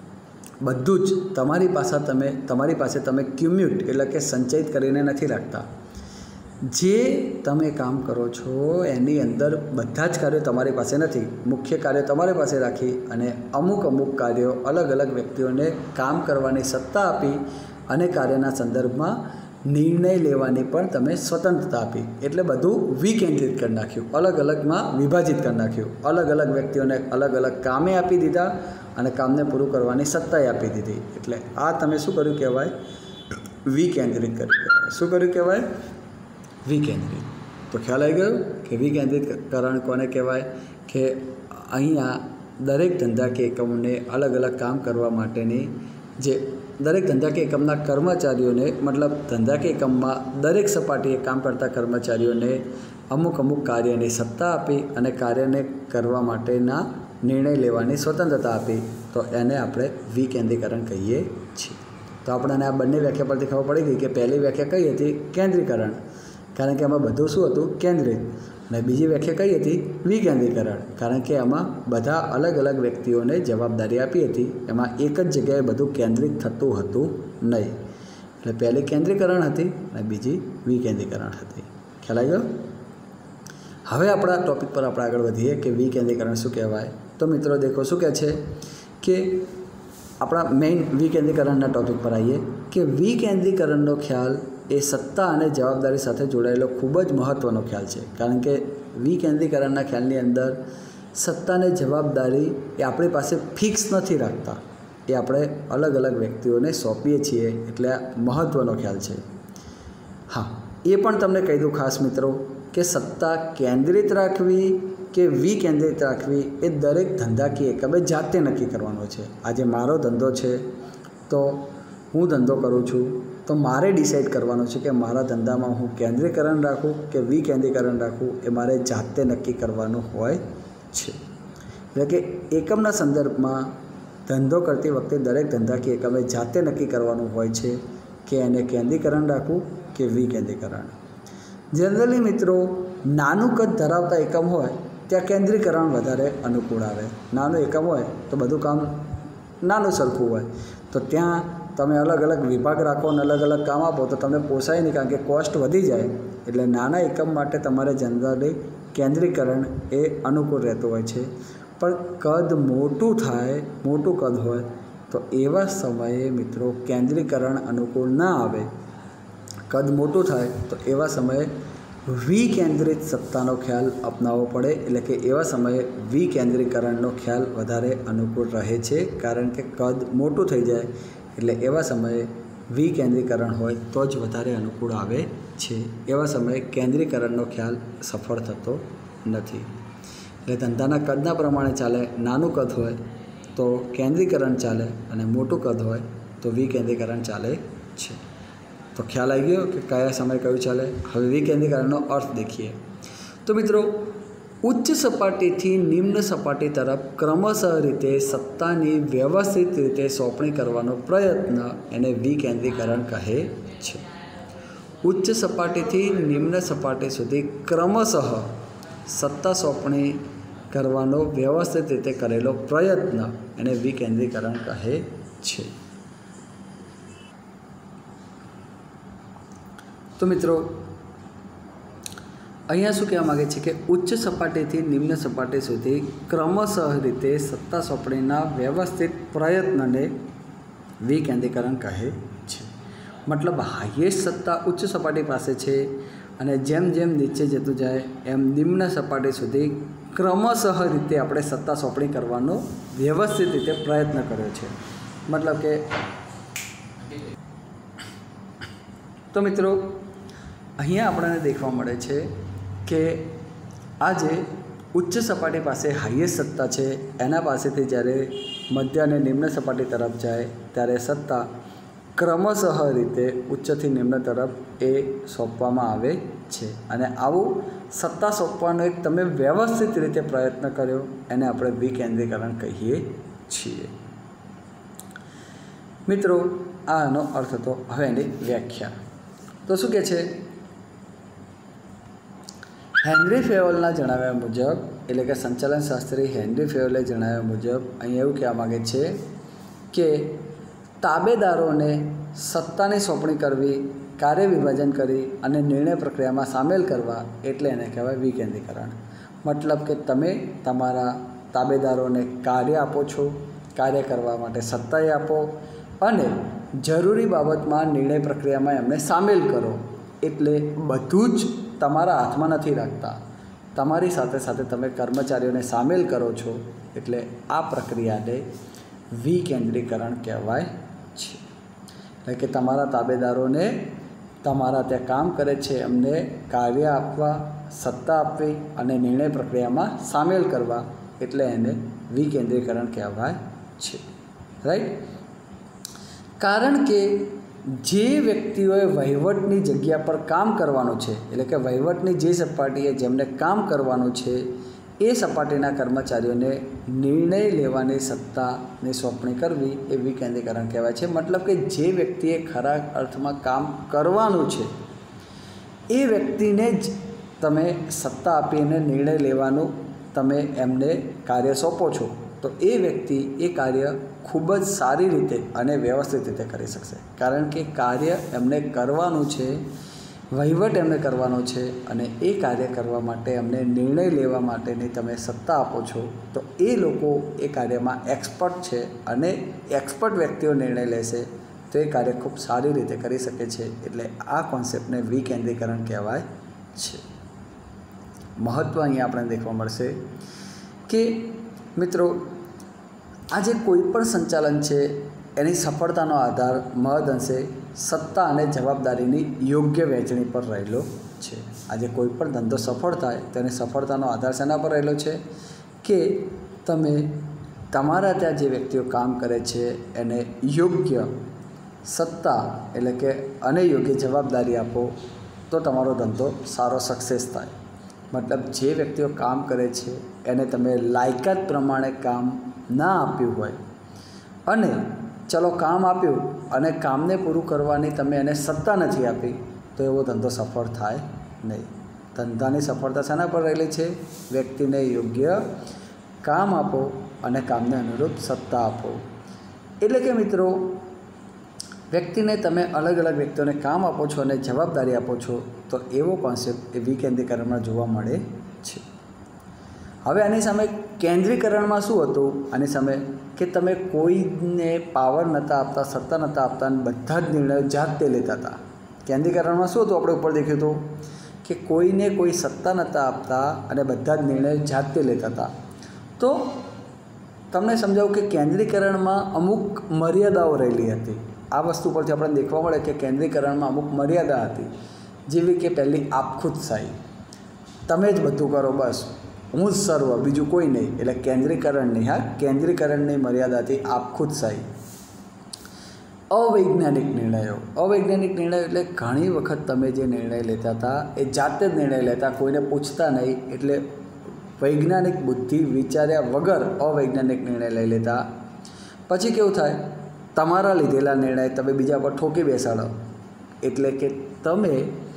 બધું જ તમારી પાસે તમે તમારી પાસે તમે ક્યુમ્યુટ એટલે કે સંચયિત કરીને નથી રાખતા, જે તમે કામ કરો છો એની અંદર બધા જ કાર્યો તમારી પાસે નથી, મુખ્ય કાર્ય તમારી પાસે રાખી અને અમુક અમુક કાર્યો અલગ અલગ વ્યક્તિઓને કામ કરવાની સત્તા આપી અને કાર્યના સંદર્ભમાં નિર્ણય લેવાની પણ તમે સ્વતંત્રતા આપી, એટલે બધું વિકેન્દ્રિત કરી નાખ્યું, અલગ અલગમાં વિભાજિત કરી નાખ્યું, અલગ અલગ વ્યક્તિઓને અલગ અલગ કામે આપી દીધા અને કામને પૂરું કરવાની સત્તાએ આપી દીધી, એટલે આ તમે શું કર્યું કહેવાય? વિકેન્દ્રિત કર્યું કહેવાય। શું કર્યું કહેવાય? વિકેન્દ્રિત। તો ખ્યાલ આવી ગયો કે વિકેન્દ્રીકરણ કોને કહેવાય? કે અહીંયા દરેક ધંધાકીય એકમોને અલગ અલગ કામ કરવા માટેની જે દરેક ધંધાકીય એકમના કર્મચારીઓને મતલબ ધંધાકીય એકમમાં દરેક સપાટીએ કામ કરતા કર્મચારીઓને અમુક અમુક કાર્યની સત્તા આપી અને કાર્યને કરવા માટેના નિર્ણય લેવાની સ્વતંત્રતા આપી, તો એને આપણે વિકેન્દ્રીકરણ કહીએ છીએ। તો આપણને આ બંને વ્યાખ્યા પરથી ખબર પડી ગઈ કે પહેલી વ્યાખ્યા કઈ હતી? કેન્દ્રીકરણ, કારણ કે એમાં બધું શું હતું? કેન્દ્રિત। અને બીજી વ્યાખ્યા કઈ હતી? વિકેન્દ્રીકરણ, કારણ કે એમાં બધા અલગ અલગ વ્યક્તિઓને જવાબદારી આપી હતી, એમાં એક જ જગ્યાએ બધું કેન્દ્રિત થતું હતું નહીં, એટલે પહેલી કેન્દ્રીકરણ હતી અને બીજી વિકેન્દ્રીકરણ હતી। ખ્યાલ આવી ગયો? હવે આપણા ટૉપિક પર આપણે આગળ વધીએ કે વિકેન્દ્રીકરણ શું કહેવાય। તો મિત્રો દેખો શું કહે છે કે આપણા મેઇન વિકેન્દ્રીકરણના ટૉપિક પર આવીએ કે વિકેન્દ્રીકરણનો ખ્યાલ એ સત્તા અને જવાબદારી સાથે જોડાયેલો ખૂબ જ મહત્ત્વનો ખ્યાલ છે, કારણ કે વિકેન્દ્રીકરણના ખ્યાલની અંદર સત્તા અને જવાબદારી એ આપણી પાસે ફિક્સ નથી રાખતા, એ આપણે અલગ અલગ વ્યક્તિઓને સોંપીએ છીએ, એટલે મહત્ત્વનો ખ્યાલ છે। હા, એ પણ તમને કહી દઉં ખાસ મિત્રો કે સત્તા કેન્દ્રિત રાખવી કે વિકેન્દ્રિત રાખવી એ દરેક ધંધાકીય એકમે જાતે નક્કી કરવાનો છે। આજે મારો ધંધો છે તો હું ધંધો કરું છું તો મારે ડિસાઇડ કરવાનું છે કે મારા ધંધામાં હું કેન્દ્રીકરણ રાખું કે વિકેન્દ્રીકરણ રાખું, એ મારે જાતે નક્કી કરવાનું હોય છે। એટલે કે એકમના સંદર્ભમાં ધંધો કરતી વખતે દરેક ધંધાકીય એકમે જાતે નક્કી કરવાનું હોય છે કે એને કેન્દ્રીકરણ રાખવું કે વિકેન્દ્રીકરણ। જનરલી મિત્રો નાનું કદ ધરાવતા એકમ હોય ત્યાં કેન્દ્રીકરણ વધારે અનુકૂળ આવે। નાનું એકમ હોય તો બધું કામ નાનું સરખું હોય તો ત્યાં તમે અલગ અલગ વિભાગ રાખો અને અલગ અલગ કામ આપો તો તમને પોસાય નહીં, કારણ કે કોસ્ટ વધી જાય। એટલે નાના એકમ માટે તમારે જનરલી કેન્દ્રીકરણ એ અનુકૂળ રહેતું હોય છે। પણ કદ મોટું થાય, મોટું કદ હોય તો એવા સમયે મિત્રો કેન્દ્રીકરણ અનુકૂળ ના આવે। કદ મોટું થાય તો એવા સમયે વિકેન્દ્રિત સત્તાનો ખ્યાલ અપનાવવો પડે, એટલે કે એવા સમયે વિકેન્દ્રીકરણનો ખ્યાલ વધારે અનુકૂળ રહે છે, કારણ કે કદ મોટું થઈ જાય એટલે એવા સમયે વિકેન્દ્રીકરણ હોય તો જ વધારે અનુકૂળ આવે છે। એવા સમયે કેન્દ્રીકરણનો ખ્યાલ સફળ થતો નથી। એટલે ધંધાના કદના પ્રમાણે ચાલે, નાનું કદ હોય તો કેન્દ્રીકરણ ચાલે અને મોટું કદ હોય તો વિકેન્દ્રીકરણ ચાલે છે। તો ખ્યાલ આવી ગયો કે કયા સમય કયું ચાલે। હવે વિકેન્દ્રીકરણનો અર્થ દેખીએ તો મિત્રો ઉચ્ચ સપાટીથી નિમ્ન સપાટી તરફ ક્રમશઃ રીતે સત્તાની વ્યવસ્થિત રીતે સોંપણી કરવાનો પ્રયત્ન એને વિકેન્દ્રીકરણ કહે છે। ઉચ્ચ સપાટીથી નિમ્ન સપાટી સુધી ક્રમશઃ સત્તા સોંપણી કરવાનો વ્યવસ્થિત રીતે કરેલો પ્રયત્ન એને વિકેન્દ્રીકરણ કહે છે। તો મિત્રો અહીંયા શું કહેવા માગે છે કે ઉચ્ચ સપાટીથી નિમ્ન સપાટી સુધી ક્રમશઃ રીતે સત્તા સોંપણીના વ્યવસ્થિત પ્રયત્નને વિકેન્દ્રીકરણ કહે છે। મતલબ હાઈએસ્ટ સત્તા ઉચ્ચ સપાટી પાસે છે અને જેમ જેમ નીચે જતું જાય એમ નિમ્ન સપાટી સુધી ક્રમશઃ રીતે આપણે સત્તા સોંપણી કરવાનો વ્યવસ્થિત રીતે પ્રયત્ન કર્યો છે। મતલબ કે તો મિત્રો અહીંયા આપણને દેખવા મળે છે કે આજે ઉચ્ચ સપાટી પાસે હાઈએસ્ટ સત્તા છે, એના પાસેથી જ્યારે મધ્ય અને નિમ્ન સપાટી તરફ જાય ત્યારે સત્તા ક્રમશઃ રીતે ઉચ્ચથી નિમ્ન તરફ એ સોંપવામાં આવે છે। અને આવું સત્તા સોંપવાનો એક તમે વ્યવસ્થિત રીતે પ્રયત્ન કર્યો એને આપણે વિકેન્દ્રીકરણ કહીએ છીએ। મિત્રો આનો અર્થ હતો। હવે એની વ્યાખ્યા તો શું કહે છે, હેનરી ફેયોલના જણાવ્યા મુજબ, એટલે કે સંચાલન શાસ્ત્રી હેનરી ફેયોલે જણાવ્યા મુજબ અહીં એવું કહેવા માગે છે કે તાબેદારોને સત્તાની સોંપણી કરવી, કાર્ય વિભાજન કરી અને નિર્ણય પ્રક્રિયામાં સામેલ કરવા એટલે એને કહેવાય વિકેન્દ્રીકરણ। મતલબ કે તમે તમારા તાબેદારોને કાર્ય આપો છો, કાર્ય કરવા માટે સત્તાએ આપો અને જરૂરી બાબતમાં નિર્ણય પ્રક્રિયામાં એમને સામેલ કરો। એટલે બધું જ તમારા હાથમાં નથી રાખતા, તમારી સાથે સાથે તમે કર્મચારીઓને સામેલ કરો છો, એટલે આ પ્રક્રિયાને વિકેન્દ્રીકરણ કહેવાય છે। એટલે કે તમારા તાબેદારોને તમારા ત્યાં કામ કરે છે એમને કાર્ય આપવા, સત્તા આપવી અને નિર્ણય પ્રક્રિયામાં સામેલ કરવા એટલે એને વિકેન્દ્રીકરણ કહેવાય છે। રાઈટ? કારણ કે જે વ્યક્તિઓએ વહીવટની જગ્યા પર કામ કરવાનું છે, એટલે કે વહીવટની જે સપાટીએ જેમને કામ કરવાનું છે એ સપાટીના કર્મચારીઓને નિર્ણય લેવાની સત્તાની સોંપણી કરવી એ વિકેન્દ્રીકરણ કહેવાય છે। મતલબ કે જે વ્યક્તિએ ખરા અર્થમાં કામ કરવાનું છે એ વ્યક્તિને જ તમે સત્તા આપીને નિર્ણય લેવાનું તમે એમને કાર્ય સોંપો છો તો એ વ્યક્તિ એ કાર્ય ખૂબ જ સારી રીતે અને વ્યવસ્થિત રીતે કરી શકશે। કારણ કે કાર્ય એમને કરવાનું છે વહીવટ એમને કરવાનો છે અને એ કાર્ય કરવા માટે એમને નિર્ણય લેવા માટેની તમે સત્તા આપો છો, તો એ લોકો એ કાર્યમાં એક્સપર્ટ છે અને એક્સપર્ટ વ્યક્તિઓ નિર્ણય લેશે તો એ કાર્ય ખૂબ સારી રીતે કરી શકે છે. એટલે આ કોન્સેપ્ટને વિકેન્દ્રીકરણ કહેવાય છે. મહત્ત્વ અહીંયા આપણે દેખવા મળશે કે મિત્રો, આ જે કોઈ પણ સંચાલન છે એની સફળતાનો આધાર મહદઅંશે સત્તા અને જવાબદારીની યોગ્ય વહેંચણી પર રહેલો છે. આજે કોઈ પણ ધંધો સફળ થાય તેની સફળતાનો આધાર શેના પર રહેલો છે કે તમે તમારા ત્યાં જે વ્યક્તિઓ કામ કરે છે એને યોગ્ય સત્તા એટલે કે અને યોગ્ય જવાબદારી આપો તો તમારો ધંધો સારો સક્સેસ થાય. મતલબ જે વ્યક્તિઓ કામ કરે છે એને તમે લાયકાત પ્રમાણે કામ ના આપ્યું હોય અને ચલો કામ આપ્યું અને કામને પૂરું કરવાની તમે એને સત્તા નથી આપી તો એવો ધંધો સફળ થાય નહીં. ધંધાની સફળતા શેના પર રહેલી છે? વ્યક્તિને યોગ્ય કામ આપો અને કામને અનુરૂપ સત્તા આપો. એટલે કે મિત્રો, વ્યક્તિને તમે અલગ અલગ વ્યક્તિઓને કામ આપો છો અને જવાબદારી આપો છો તો એવો કોન્સેપ્ટ એ વિકેન્દ્રીકરણમાં જોવા મળે છે. હવે આની સામે કેન્દ્રીકરણમાં શું હતું? આની સામે કે તમે કોઈને પાવર નહોતા આપતા, સત્તા નહોતા આપતા અને બધા જ નિર્ણયો જાતે લેતા હતા. કેન્દ્રીકરણમાં શું હતું? આપણે ઉપર દેખ્યું હતું કે કોઈને કોઈ સત્તા નહોતા આપતા અને બધા જ નિર્ણયો જાતે લેતા હતા. તો તમને સમજાવું કે કેન્દ્રીકરણમાં અમુક મર્યાદાઓ રહેલી હતી. આ વસ્તુ પરથી આપણને દેખવા મળે કે કેન્દ્રીકરણમાં અમુક મર્યાદા હતી, જેવી કે પહેલી આપખુદશાહી. તમે જ બધું કરો, બસ હું જ સર્વ, બીજું કોઈ નહીં. એટલે કેન્દ્રીકરણની હા કેન્દ્રીકરણની મર્યાદાથી આપખુદશાહી. અવૈજ્ઞાનિક નિર્ણયો. અવૈજ્ઞાનિક નિર્ણયો એટલે ઘણી વખત તમે જે નિર્ણય લેતા હતા એ જાતે જ નિર્ણય લેતા, કોઈને પૂછતા નહીં. એટલે વૈજ્ઞાનિક બુદ્ધિ વિચાર્યા વગર અવૈજ્ઞાનિક નિર્ણય લઈ લેતા. પછી કેવું થાય? તમારા લીધેલા નિર્ણય તમે બીજા પર ઠોકી બેસાડો. એટલે કે તમે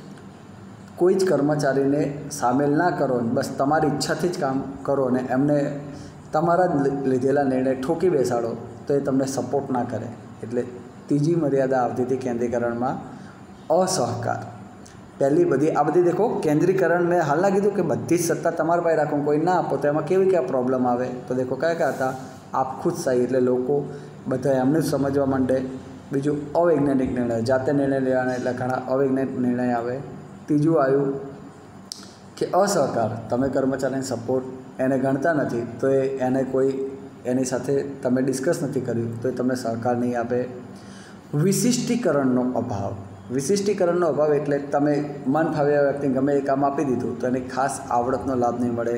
કોઈ જ કર્મચારીને સામેલ ના કરો, બસ તમારી ઈચ્છાથી જ કામ કરો અને એમને તમારા જ લીધેલા નિર્ણય ઠોકી બેસાડો તો એ તમને સપોર્ટ ના કરે. એટલે ત્રીજી મર્યાદા આવતી હતી કેન્દ્રીકરણમાં, અસહકાર. પહેલી બધી આ બધી દેખો, કેન્દ્રીકરણ મેં હાલના કીધું કે બધી જ સત્તા તમારા પાસે રાખો, કોઈ ના આપો તો એમાં કેવી કયા પ્રોબ્લેમ આવે? તો દેખો કયા કયા હતા? આપખુદશાહી એટલે લોકો બધા એમને જ સમજવા માંડે. બીજું અવૈજ્ઞાનિક નિર્ણય, જાતે નિર્ણય લેવાના એટલે ઘણા અવૈજ્ઞાનિક નિર્ણય આવે. ત્રીજું આવ્યું કે અસહકાર. તમે કર્મચારીને સપોર્ટ એને ગણતા નથી તો એ એને કોઈ એની સાથે તમે ડિસ્કસ નથી કર્યું તો એ તમને સહકાર નહીં આપે. વિશિષ્ટીકરણનો અભાવ. વિશિષ્ટીકરણનો અભાવ એટલે તમે મન ફાવ્યા વ્યક્તિને ગમે એ કામ આપી દીધું તો એની ખાસ આવડતનો લાભ નહીં મળે.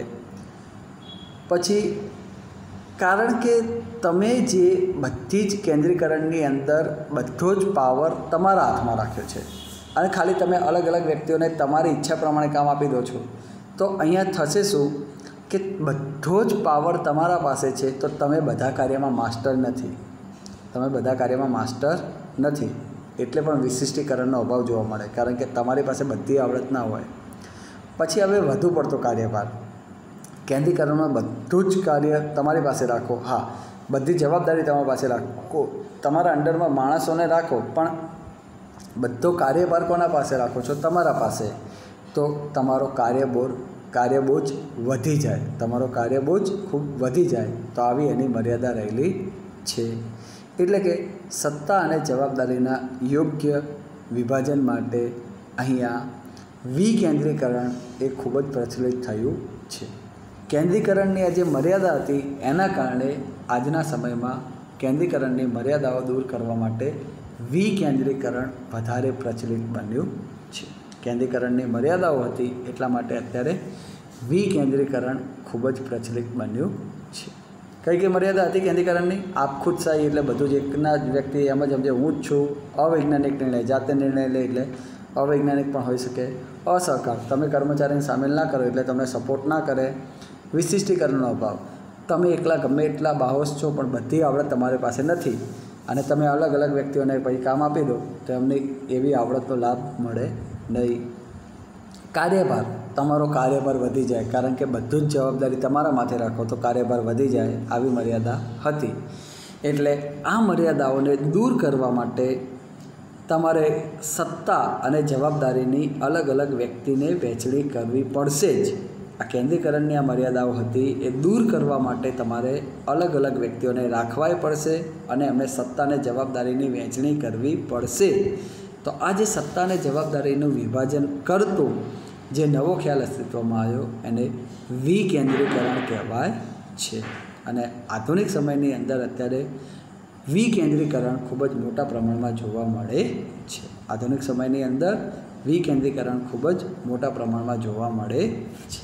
પછી કારણ કે તમે જે બધી જ કેન્દ્રીકરણની અંદર બધો જ પાવર તમારા હાથમાં રાખ્યો છે અને ખાલી તમે અલગ અલગ વ્યક્તિઓને તમારી ઈચ્છા પ્રમાણે કામ આપી દો છો, તો અહીંયા થશે શું કે બધો જ પાવર તમારા પાસે છે તો તમે બધા કાર્યમાં માસ્ટર નથી. તમે બધા કાર્યમાં માસ્ટર નથી એટલે પણ વિશિષ્ટીકરણનો અભાવ જોવા મળે, કારણ કે તમારી પાસે બધી આવડત ના હોય. પછી હવે વધુ પડતો કાર્યભાર. કેન્દ્રીકરણમાં બધું જ કાર્ય તમારી પાસે રાખો. હા, બધી જવાબદારી તમારી પાસે રાખો, તમારા અંડરમાં માણસોને રાખો, પણ બધો કાર્યભાર કોના પાસે રાખો છો? તમારા પાસે. તો તમારો કાર્યબોર કાર્યબોજ વધી જાય, તમારો કાર્યબોજ ખૂબ વધી જાય. તો આવી એની મર્યાદા રહેલી છે. એટલે કે સત્તા અને જવાબદારીના યોગ્ય વિભાજન માટે અહીંયા વિકેન્દ્રીકરણ એ ખૂબ જ પ્રચલિત થયું છે. કેન્દ્રીકરણની આ જે મર્યાદા હતી એના કારણે આજના સમયમાં કેન્દ્રીકરણની મર્યાદાઓ દૂર કરવા માટે વિકેન્દ્રીકરણ વધારે પ્રચલિત બન્યું છે. કેન્દ્રીકરણની મર્યાદાઓ હતી એટલા માટે અત્યારે વિકેન્દ્રીકરણ ખૂબ જ પ્રચલિત બન્યું છે. કઈ કઈ મર્યાદા હતી કેન્દ્રીકરણની? આપખુદશાહી એટલે બધું જ એકના જ વ્યક્તિ એમ જ સમજે હું જ છું. અવૈજ્ઞાનિક નિર્ણય, જાતે નિર્ણય લે એટલે અવૈજ્ઞાનિક પણ હોઈ શકે. અસહકાર, તમે કર્મચારીને સામેલ ના કરો એટલે તમને સપોર્ટ ના કરે. વિશિષ્ટીકરણનો અભાવ, તમે એકલા ગમે એટલા બાહોશ છો પણ બધી આવડત તમારી પાસે નથી અને તમે અલગ અલગ વ્યક્તિઓને પછી કામ આપી દો તો એમને એવી આવડતનો લાભ મળે નહીં. કાર્યભાર, તમારો કાર્યભાર વધી જાય, કારણ કે બધું જ જવાબદારી તમારા માથે રાખો તો કાર્યભાર વધી જાય, આવી મર્યાદા હતી. એટલે આ મર્યાદાઓને દૂર કરવા માટે તમારે સત્તા અને જવાબદારીની અલગ અલગ વ્યક્તિને વહેંચણી કરવી પડશે જ. આ કેન્દ્રીકરણની આ મર્યાદાઓ હતી એ દૂર કરવા માટે તમારે અલગ અલગ વ્યક્તિઓને રાખવાય પડશે અને એમને સત્તા અને જવાબદારીની વહેંચણી કરવી પડશે. તો આ જે સત્તા અને જવાબદારીનું વિભાજન કરતું જે નવો ખ્યાલ અસ્તિત્વમાં આવ્યો એને વિકેન્દ્રીકરણ કહેવાય છે. અને આધુનિક સમયની અંદર અત્યારે વિકેન્દ્રીકરણ ખૂબ જ મોટા પ્રમાણમાં જોવા મળે છે. આધુનિક સમયની અંદર વિકેન્દ્રીકરણ ખૂબ જ મોટા પ્રમાણમાં જોવા મળે છે.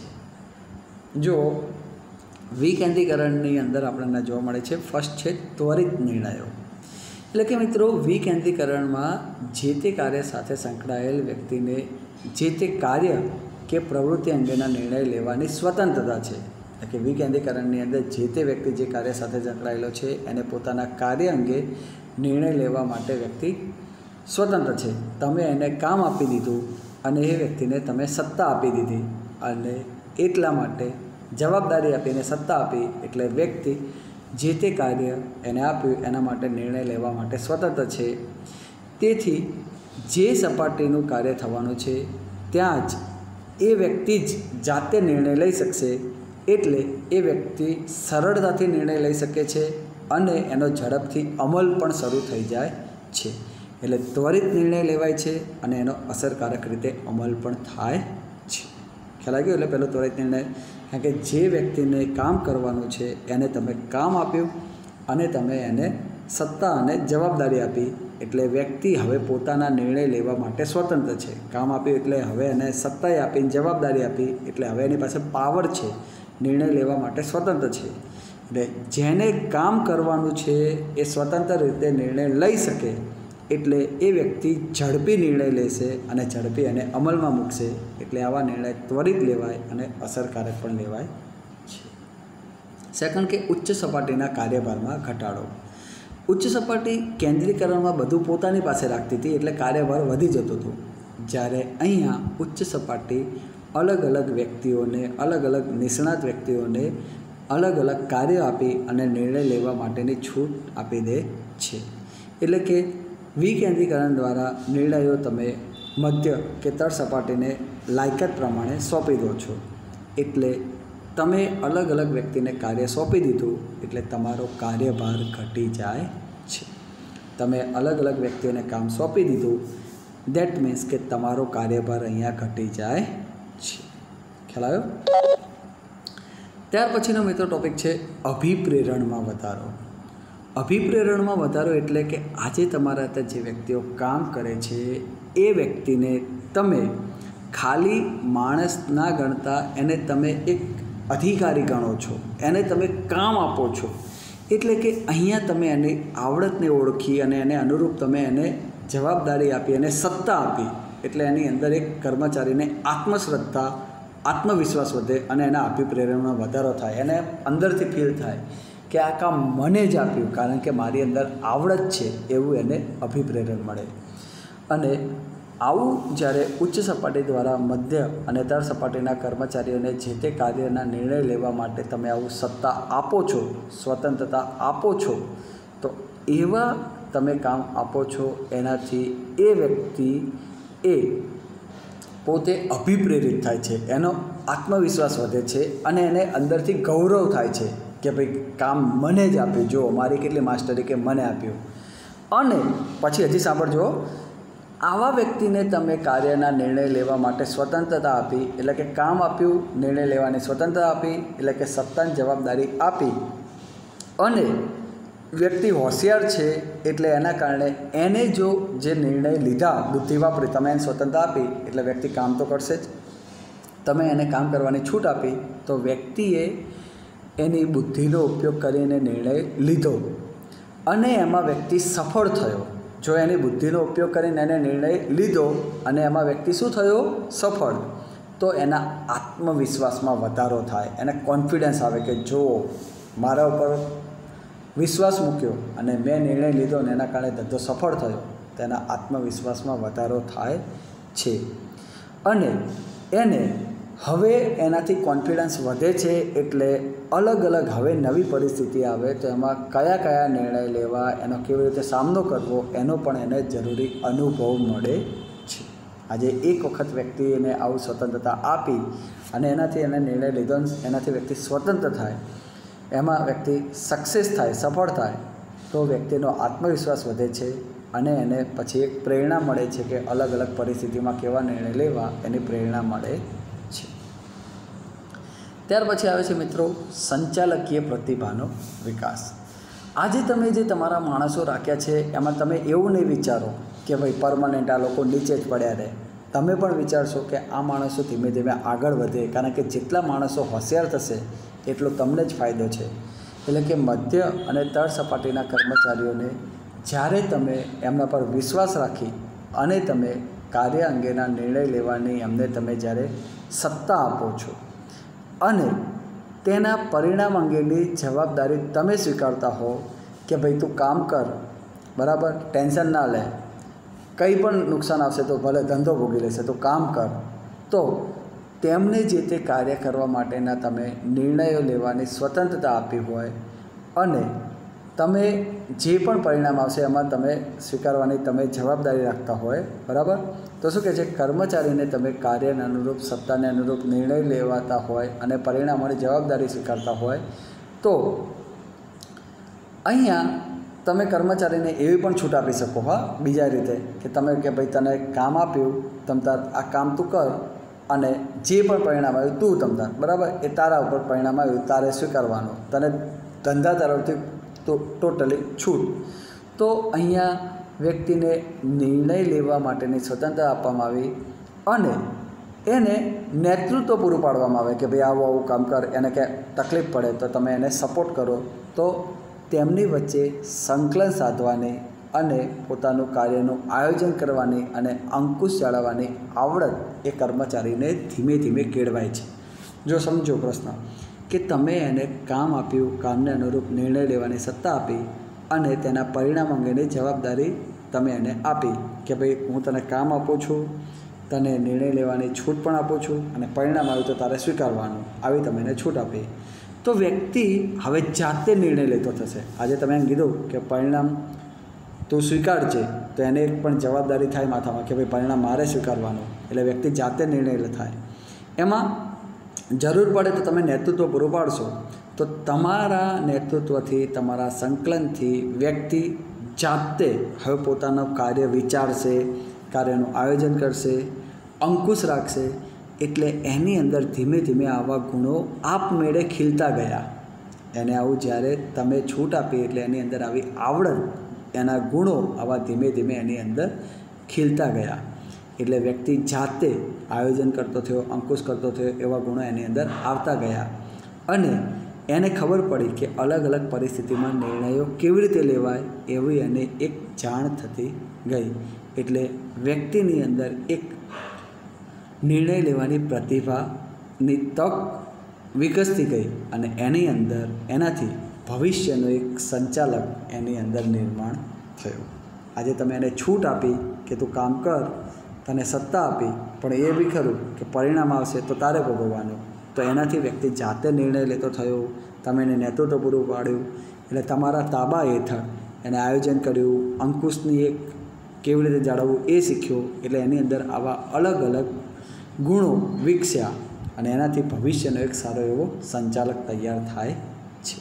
જો વિકેન્દ્રીકરણની અંદર આપણને જોવા મળે છે, ફર્સ્ટ છે ત્વરિત નિર્ણયો. એટલે કે મિત્રો, વિકેન્દ્રીકરણમાં જે તે કાર્ય સાથે સંકળાયેલ વ્યક્તિને જે તે કાર્ય કે પ્રવૃત્તિ અંગેના નિર્ણય લેવાની સ્વતંત્રતા છે. એટલે કે વિકેન્દ્રીકરણની અંદર જે તે વ્યક્તિ જે કાર્ય સાથે સંકળાયેલો છે એને પોતાના કાર્ય અંગે નિર્ણય લેવા માટે વ્યક્તિ સ્વતંત્ર છે. તમે એને કામ આપી દીધું અને એ વ્યક્તિને તમે સત્તા આપી દીધી અને એટલા માટે જવાબદારી આપીને સત્તા આપી એટલે વ્યક્તિ જે તે કાર્ય એને આપ્યું એના માટે નિર્ણય લેવા માટે સ્વતંત્ર છે. તેથી જે સપાટીનું કાર્ય થવાનું છે ત્યાં જ એ વ્યક્તિ જ જાતે નિર્ણય લઈ શકશે. એટલે એ વ્યક્તિ સરળતાથી નિર્ણય લઈ શકે છે અને એનો ઝડપથી અમલ પણ શરૂ થઈ જાય છે. એટલે ત્વરિત નિર્ણય લેવાય છે અને એનો અસરકારક રીતે અમલ પણ થાય છે. ખ્યાલ આવી ગયો? એટલે પહેલો ત્વરિત નિર્ણય, કારણ કે જે વ્યક્તિને કામ કરવાનું છે એને તમે કામ આપ્યું અને તમે એને સત્તા અને જવાબદારી આપી એટલે વ્યક્તિ હવે પોતાના નિર્ણય લેવા માટે સ્વતંત્ર છે. કામ આપ્યું એટલે હવે એને સત્તાએ આપીને જવાબદારી આપી એટલે હવે એની પાસે પાવર છે, નિર્ણય લેવા માટે સ્વતંત્ર છે. એટલે જેને કામ કરવાનું છે એ સ્વતંત્ર રીતે નિર્ણય લઈ શકે એટલે એ વ્યક્તિ ઝડપી નિર્ણય લેશે અને ઝડપી એને અમલમાં મૂકશે. એટલે આવા નિર્ણય ત્વરિત લેવાય અને અસરકારક પણ લેવાય છે. સેકન્ડ કે ઉચ્ચ સપાટીના કાર્યભારમાં ઘટાડો. ઉચ્ચ સપાટી કેન્દ્રીકરણમાં બધું પોતાની પાસે રાખતી હતી એટલે કાર્યભાર વધી જતો હતો. જ્યારે અહીંયા ઉચ્ચ સપાટી અલગ અલગ વ્યક્તિઓને, અલગ અલગ નિષ્ણાત વ્યક્તિઓને અલગ અલગ કાર્ય આપી અને નિર્ણય લેવા માટેની છૂટ આપી દે છે. એટલે કે વિકેન્દ્રીકરણ દ્વારા નિર્ણયો તમે મધ્ય કે તળ સપાટીને લાયકાત પ્રમાણે સોંપી દો છો. એટલે તમે અલગ અલગ વ્યક્તિને કાર્ય સોંપી દીધું એટલે તમારો કાર્યભાર ઘટી જાય છે. તમે અલગ અલગ વ્યક્તિઓને કામ સોંપી દીધું દેટ મીન્સ કે તમારો કાર્યભાર અહીંયા ઘટી જાય છે. ખ્યાલ આવ્યો? ત્યાર પછીનો મિત્રો ટૉપિક છે અભિપ્રેરણમાં વધારો. અભિપ્રેરણમાં વધારો એટલે કે આજે તમારા ત્યાં જે વ્યક્તિઓ કામ કરે છે એ વ્યક્તિને તમે ખાલી માણસ ના ગણતા એને તમે એક અધિકારી ગણો છો, એને તમે કામ આપો છો. એટલે કે અહીંયા તમે એની આવડતને ઓળખી અને એને અનુરૂપ તમે એને જવાબદારી આપી અને સત્તા આપી એટલે એની અંદર એક કર્મચારીને આત્મશ્રદ્ધા, આત્મવિશ્વાસ વધે અને એના અભિપ્રેરણમાં વધારો થાય. એને અંદરથી ફીલ થાય કે આ કામ મને જ આપ્યું કારણ કે મારી અંદર આવડત છે એવું એને અભિપ્રેરણ મળે. અને આવું જ્યારે ઉચ્ચ સપાટી દ્વારા મધ્ય અને તળ સપાટીના કર્મચારીઓને જે તે કાર્યના નિર્ણય લેવા માટે તમે આવું સત્તા આપો છો, સ્વતંત્રતા આપો છો, તો એવા તમે કામ આપો છો એનાથી એ વ્યક્તિ એ પોતે અભિપ્રેરિત થાય છે, એનો આત્મવિશ્વાસ વધે છે અને એને અંદરથી ગૌરવ થાય છે કે ભાઈ કામ મને જ આપ્યું, જો મારી કેટલી માસ્ટરી કે મને આપ્યું. અને પછી હજી સાંભળજો, આવા વ્યક્તિને તમે કાર્યના નિર્ણય લેવા માટે સ્વતંત્રતા આપી એટલે કે કામ આપ્યું, નિર્ણય લેવાની સ્વતંત્રતા આપી એટલે કે સત્તાની જવાબદારી આપી અને વ્યક્તિ હોશિયાર છે એટલે એના કારણે એને જો જે નિર્ણય લીધા બુદ્ધિ વાપરી તમે એને સ્વતંત્રતા આપી એટલે વ્યક્તિ કામ તો કરશે જ. તમે એને કામ કરવાની છૂટ આપી તો વ્યક્તિએ એની બુદ્ધિનો ઉપયોગ કરીને નિર્ણય લીધો અને એમાં વ્યક્તિ સફળ થયો. જો એની બુદ્ધિનો ઉપયોગ કરીને એને નિર્ણય લીધો અને એમાં વ્યક્તિ શું થયો? સફળ. તો એના આત્મવિશ્વાસમાં વધારો થાય, એને કોન્ફિડન્સ આવે કે જો મારા ઉપર વિશ્વાસ મૂક્યો અને મેં નિર્ણય લીધો અને એના કારણે ધંધો સફળ થયો, તેના આત્મવિશ્વાસમાં વધારો થાય છે અને એને હવે એનાથી કોન્ફિડન્સ વધે છે, એટલે અલગ અલગ હવે નવી પરિસ્થિતિ આવે તો એમાં કયા કયા નિર્ણય લેવા, એનો કેવી રીતે સામનો કરવો, એનો પણ એને જરૂરી અનુભવ મળે છે. આજે એક વખત વ્યક્તિને આવું સ્વતંત્રતા આપી અને એનાથી એને નિર્ણય લીધો, એનાથી વ્યક્તિ સ્વતંત્ર થાય, એમાં વ્યક્તિ સક્સેસ થાય, સફળ થાય, તો વ્યક્તિનો આત્મવિશ્વાસ વધે છે અને એને પછી એક પ્રેરણા મળે છે કે અલગ અલગ પરિસ્થિતિમાં કેવા નિર્ણય લેવા, એની પ્રેરણા મળે છે. ત્યાર પછી આવે છે મિત્રો સંચાલકીય પ્રતિભાનો વિકાસ. આજે તમે જે તમારા માણસો રાખ્યા છે એમાં તમે એવું નહીં વિચારો કે ભાઈ પરમનન્ટ આ લોકો નીચે જ પડ્યા રહે. તમે પણ વિચારશો કે આ માણસો ધીમે ધીમે આગળ વધે, કારણ કે જેટલા માણસો હોશિયાર થશે એટલો તમને જ ફાયદો છે. એટલે કે મધ્ય અને તળ સપાટીના કર્મચારીઓને જ્યારે તમે એમના પર વિશ્વાસ રાખી અને તમે કાર્ય અંગેના નિર્ણય લેવાની એમને તમે જ્યારે સત્તા આપો છો અને તેના પરિણામ અંગેની જવાબદારી તમે સ્વીકારતા હો કે ભાઈ તું કામ કર, બરાબર, ટેન્શન ના લે, કંઈ પણ નુકસાન આવશે તો ભલે ધંધો ભોગી લેશે તો કામ કર, તો તેમને જે તે કાર્ય કરવા માટેના તમે નિર્ણયો લેવાની સ્વતંત્રતા આપી હોય અને તમે જે પણ પરિણામ આવશે એમાં તમે સ્વીકારવાની તમે જવાબદારી રાખતા હોય, બરાબર, તો શું કહે છે, કર્મચારીને તમે કાર્યને અનુરૂપ, સત્તાને અનુરૂપ નિર્ણય લેવાતા હોય અને પરિણામોની જવાબદારી સ્વીકારતા હોય, તો અહીંયા તમે કર્મચારીને એવી પણ છૂટ આપી શકો. હા, બીજા રીતે કે તમે કે ભાઈ તને કામ આપ્યું, તમ તાર આ કામ તું કર અને જે પણ પરિણામ આવ્યું તું તમ તાર, બરાબર, એ તારા ઉપર પરિણામ આવ્યું તારે સ્વીકારવાનું, તને ધંધા તરફથી તો ટોટલી છૂટ. તો અહીંયા વ્યક્તિને નિર્ણય લેવા માટેની સ્વતંત્રતા આપવામાં આવી અને એને નેતૃત્વ પૂરું પાડવામાં આવે કે ભાઈ આવું આવું કામ કર, એને ક્યાંય તકલીફ પડે તો તમે એને સપોર્ટ કરો. તો તેમની વચ્ચે સંકલન સાધવાની અને પોતાનું કાર્યનું આયોજન કરવાની અને અંકુશ જાળવવાની આવડત એ કર્મચારીને ધીમે ધીમે કેળવાય છે. જો સમજો પ્રશ્ન કે તમે એને કામ આપ્યું, કામને અનુરૂપ નિર્ણય લેવાની સત્તા આપી અને તેના પરિણામ અંગેની જવાબદારી તમે એને આપી કે ભાઈ હું તને કામ આપું છું, તને નિર્ણય લેવાની છૂટ પણ આપું છું અને પરિણામ આવ્યું તો તારે સ્વીકારવાનું, આવી તમે એને છૂટ આપી, તો વ્યક્તિ હવે જાતે નિર્ણય લેતો થશે. આજે તમે એમ કીધું કે પરિણામ તું સ્વીકારજે, તો એને એક પણ જવાબદારી થાય માથામાં કે ભાઈ પરિણામ મારે સ્વીકારવાનું, એટલે વ્યક્તિ જાતે નિર્ણય થાય. એમાં જરૂર પડે તો તમે નેતૃત્વ પૂરું પાડશો, તો તમારા નેતૃત્વથી, તમારા સંકલનથી વ્યક્તિ જાતે હવે પોતાનું કાર્ય વિચારશે, કાર્યનું આયોજન કરશે, અંકુશ રાખશે. એટલે એની અંદર ધીમે ધીમે આવા ગુણો આપમેળે ખીલતા ગયા. એને આવું જ્યારે તમે છૂટ આપી એટલે એની અંદર આવી આવડત, એના ગુણો આવા ધીમે ધીમે એની અંદર ખીલતા ગયા. એટલે વ્યક્તિ જાતે આયોજન કરતો થયો, અંકુશ કરતો થયો, એવા ગુણો એની અંદર આવતા ગયા અને એને ખબર પડી કે અલગ અલગ પરિસ્થિતિમાં નિર્ણયો કેવી રીતે લેવાય એવી એને એક જાણ થતી ગઈ. એટલે વ્યક્તિની અંદર એક નિર્ણય લેવાની પ્રતિભાની તક વિકસતી ગઈ અને એની અંદર એનાથી ભવિષ્યનો એક સંચાલક એની અંદર નિર્માણ થયું. આજે તમે એને છૂટ આપી કે તું કામ કર, તને સત્તા આપી, પણ એ બી ખરું કે પરિણામ આવશે તો તારે ભોગવવાનું, તો એનાથી વ્યક્તિ જાતે નિર્ણય લેતો થયો. તમે એને નેતૃત્વ પૂરું પાડ્યું, એટલે તમારા તાબા હેઠળ એને આયોજન કર્યું, અંકુશની એક કેવી રીતે જાળવવું એ શીખ્યો. એટલે એની અંદર આવા અલગ અલગ ગુણો વિકસ્યા અને એનાથી ભવિષ્યનો એક સારો એવો સંચાલક તૈયાર થાય છે.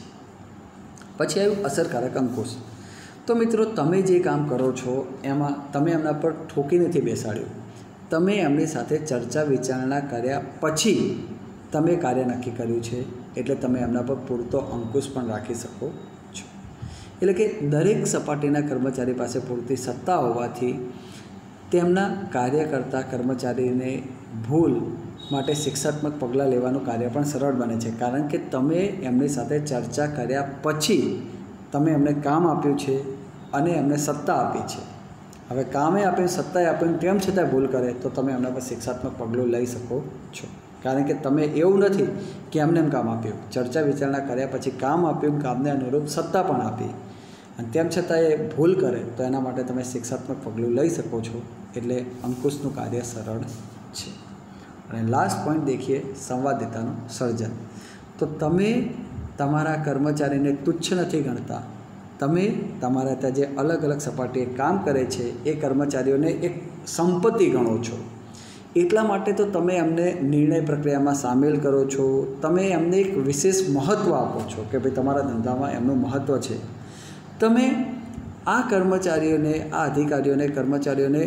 પછી આવ્યું અસરકારક અંકુશ. તો મિત્રો, તમે જે કામ કરો છો એમાં તમે એમના પર ઠોકી નથી બેસાડ્યું, તમે એમની સાથે ચર્ચા વિચારણા કર્યા પછી તમે કાર્ય નક્કી કર્યું છે. એટલે તમે એમના પર પૂરતો અંકુશ પણ રાખી શકો છો. એટલે કે દરેક સપાટીના કર્મચારી પાસે પૂરતી સત્તા હોવાથી તેમના કાર્ય કરતા કર્મચારીને ભૂલ માટે શિક્ષાત્મક પગલાં લેવાનું કાર્ય પણ સરળ બને છે. કારણ કે તમે એમની સાથે ચર્ચા કર્યા પછી તમે એમને કામ આપ્યું છે અને એમને સત્તા આપી છે. હવે કામે આપ્યું, સત્તાએ આપ્યું, તેમ છતાં ભૂલ કરે તો તમે એમના પર શિક્ષાત્મક પગલું લઈ શકો છો. કારણ કે તમે એવું નથી કે એમને એમ કામ આપ્યું, ચર્ચા વિચારણા કર્યા પછી કામ આપ્યું, કામને અનુરૂપ સત્તા પણ આપી અને તેમ છતાં એ ભૂલ કરે તો એના માટે તમે શિક્ષાત્મક પગલું લઈ શકો છો. એટલે અંકુશનું કાર્ય સરળ છે. અને લાસ્ટ પોઈન્ટ देखिए સંવાદિતાનું સર્જન। તો તમે તમારા કર્મચારીને તુચ્છ નથી ગણતા, તમે તમારા ત્યાં જે અલગ અલગ સપાટીએ કામ કરે છે એ કર્મચારીઓને એક સંપત્તિ ગણો છો। એટલા માટે તો તમે એમને નિર્ણય પ્રક્રિયામાં સામેલ કરો છો, તમે એમને એક વિશેષ મહત્ત્વ આપો છો કે ભાઈ તમારા ધંધામાં એમનું મહત્ત્વ છે। તમે આ કર્મચારીઓને, આ અધિકારીઓને, કર્મચારીઓને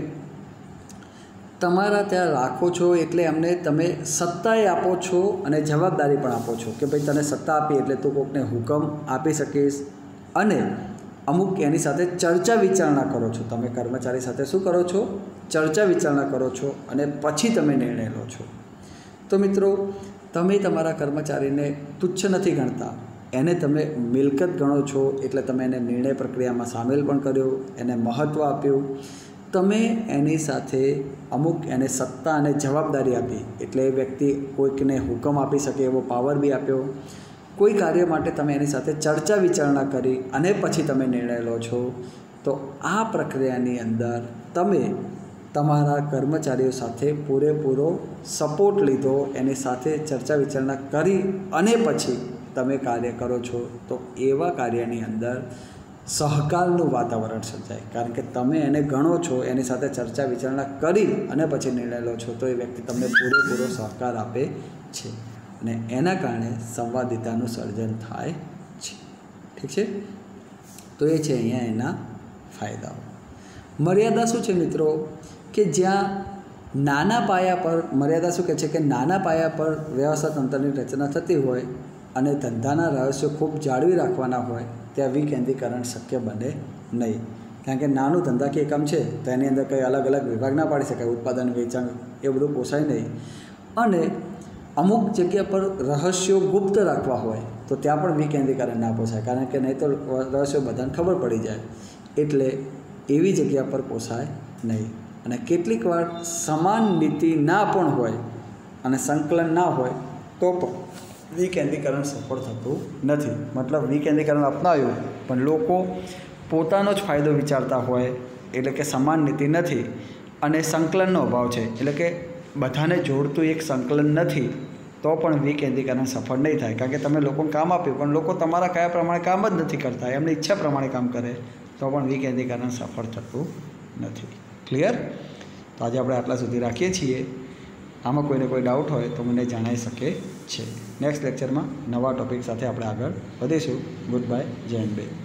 તમારા ત્યાં રાખો છો એટલે એમને તમે સત્તાએ આપો છો અને જવાબદારી પણ આપો છો કે ભાઈ તને સત્તા આપી એટલે તું કોઈકને હુકમ આપી શકીશ અને અમુક એની સાથે ચર્ચા વિચારણા કરો છો। તમે કર્મચારી સાથે શું કરો છો? ચર્ચા વિચારણા કરો છો અને પછી તમે નિર્ણય લો છો। તો મિત્રો, તમે તમારા કર્મચારીને તુચ્છ નથી ગણતા, એને તમે મિલકત ગણો છો એટલે તમે એને નિર્ણય પ્રક્રિયામાં સામેલ પણ કર્યો, એને મહત્ત્વ આપ્યું, તમે એની સાથે અમુક એને સત્તા અને જવાબદારી આપી એટલે એ વ્યક્તિ કોઈકને હુકમ આપી શકે એવો પાવર બી આપ્યો, કોઈ કાર્ય માટે તમે એની સાથે ચર્ચા વિચારણા કરી અને પછી તમે નિર્ણય લો છો। તો આ પ્રક્રિયાની અંદર તમે તમારા કર્મચારીઓ સાથે પૂરેપૂરો સપોર્ટ લીધો, એની સાથે ચર્ચા વિચારણા કરી અને પછી તમે કાર્ય કરો છો। તો એવા કાર્યની અંદર સહકારનું વાતાવરણ સર્જાય, કારણ કે તમે એને ગણો છો, એની સાથે ચર્ચા વિચારણા કરી અને પછી નિર્ણય લો છો તો એ વ્યક્તિ તમને પૂરેપૂરો સહકાર આપે છે અને એના કારણે સંવાદિતાનું સર્જન થાય છે। ઠીક છે? તો એ છે અહીંયા એના ફાયદાઓ। મર્યાદા શું છે મિત્રો? કે જ્યાં નાના પાયા પર, મર્યાદા શું કહે છે કે નાના પાયા પર વ્યવસ્થા તંત્રની રચના થતી હોય અને ધંધાના રહસ્યો ખૂબ જાળવી રાખવાના હોય ત્યાં વિકેન્દ્રીકરણ શક્ય બને નહીં, કારણ કે નાનું ધંધાકીય કામ છે તો એની અંદર કંઈ અલગ અલગ વિભાગ ના પાડી શકાય, ઉત્પાદન, વેચાણ એ બધું પોસાય નહીં। અને અમુક જગ્યા પર રહસ્યો ગુપ્ત રાખવા હોય તો ત્યાં પણ વિકેન્દ્રીકરણ ના પોસાય, કારણ કે નહીં તો રહસ્યો બધાને ખબર પડી જાય, એટલે એવી જગ્યા પર પોસાય નહીં। અને કેટલીક વાર સમાન નીતિ ના પણ હોય અને સંકલન ના હોય તો પણ વિકેન્દ્રીકરણ સફળ થતું નથી। મતલબ વિકેન્દ્રીકરણ અપનાવ્યું પણ લોકો પોતાનો જ ફાયદો વિચારતા હોય, એટલે કે સમાન નીતિ નથી અને સંકલનનો અભાવ છે, એટલે કે બધાને જોડતું એક સંકલન નથી, તો પણ વિકેન્દ્રીકરણ સફળ નહીં થાય। કારણ કે તમે લોકોને કામ આપ્યું પણ લોકો તમારા કયા પ્રમાણે કામ જ નથી કરતા, એમની ઈચ્છા પ્રમાણે કામ કરે તો પણ વિકેન્દ્રીકરણ સફળ થતું નથી। ક્લિયર? તો આજે આપણે આટલા સુધી રાખીએ છીએ। આમાં કોઈને કોઈ ડાઉટ હોય તો મને જણાવી શકે છે। નેક્સ્ટ લેક્ચરમાં નવા ટૉપિક સાથે આપણે આગળ વધીશું। ગુડ બાય, જય હિન્દ બે।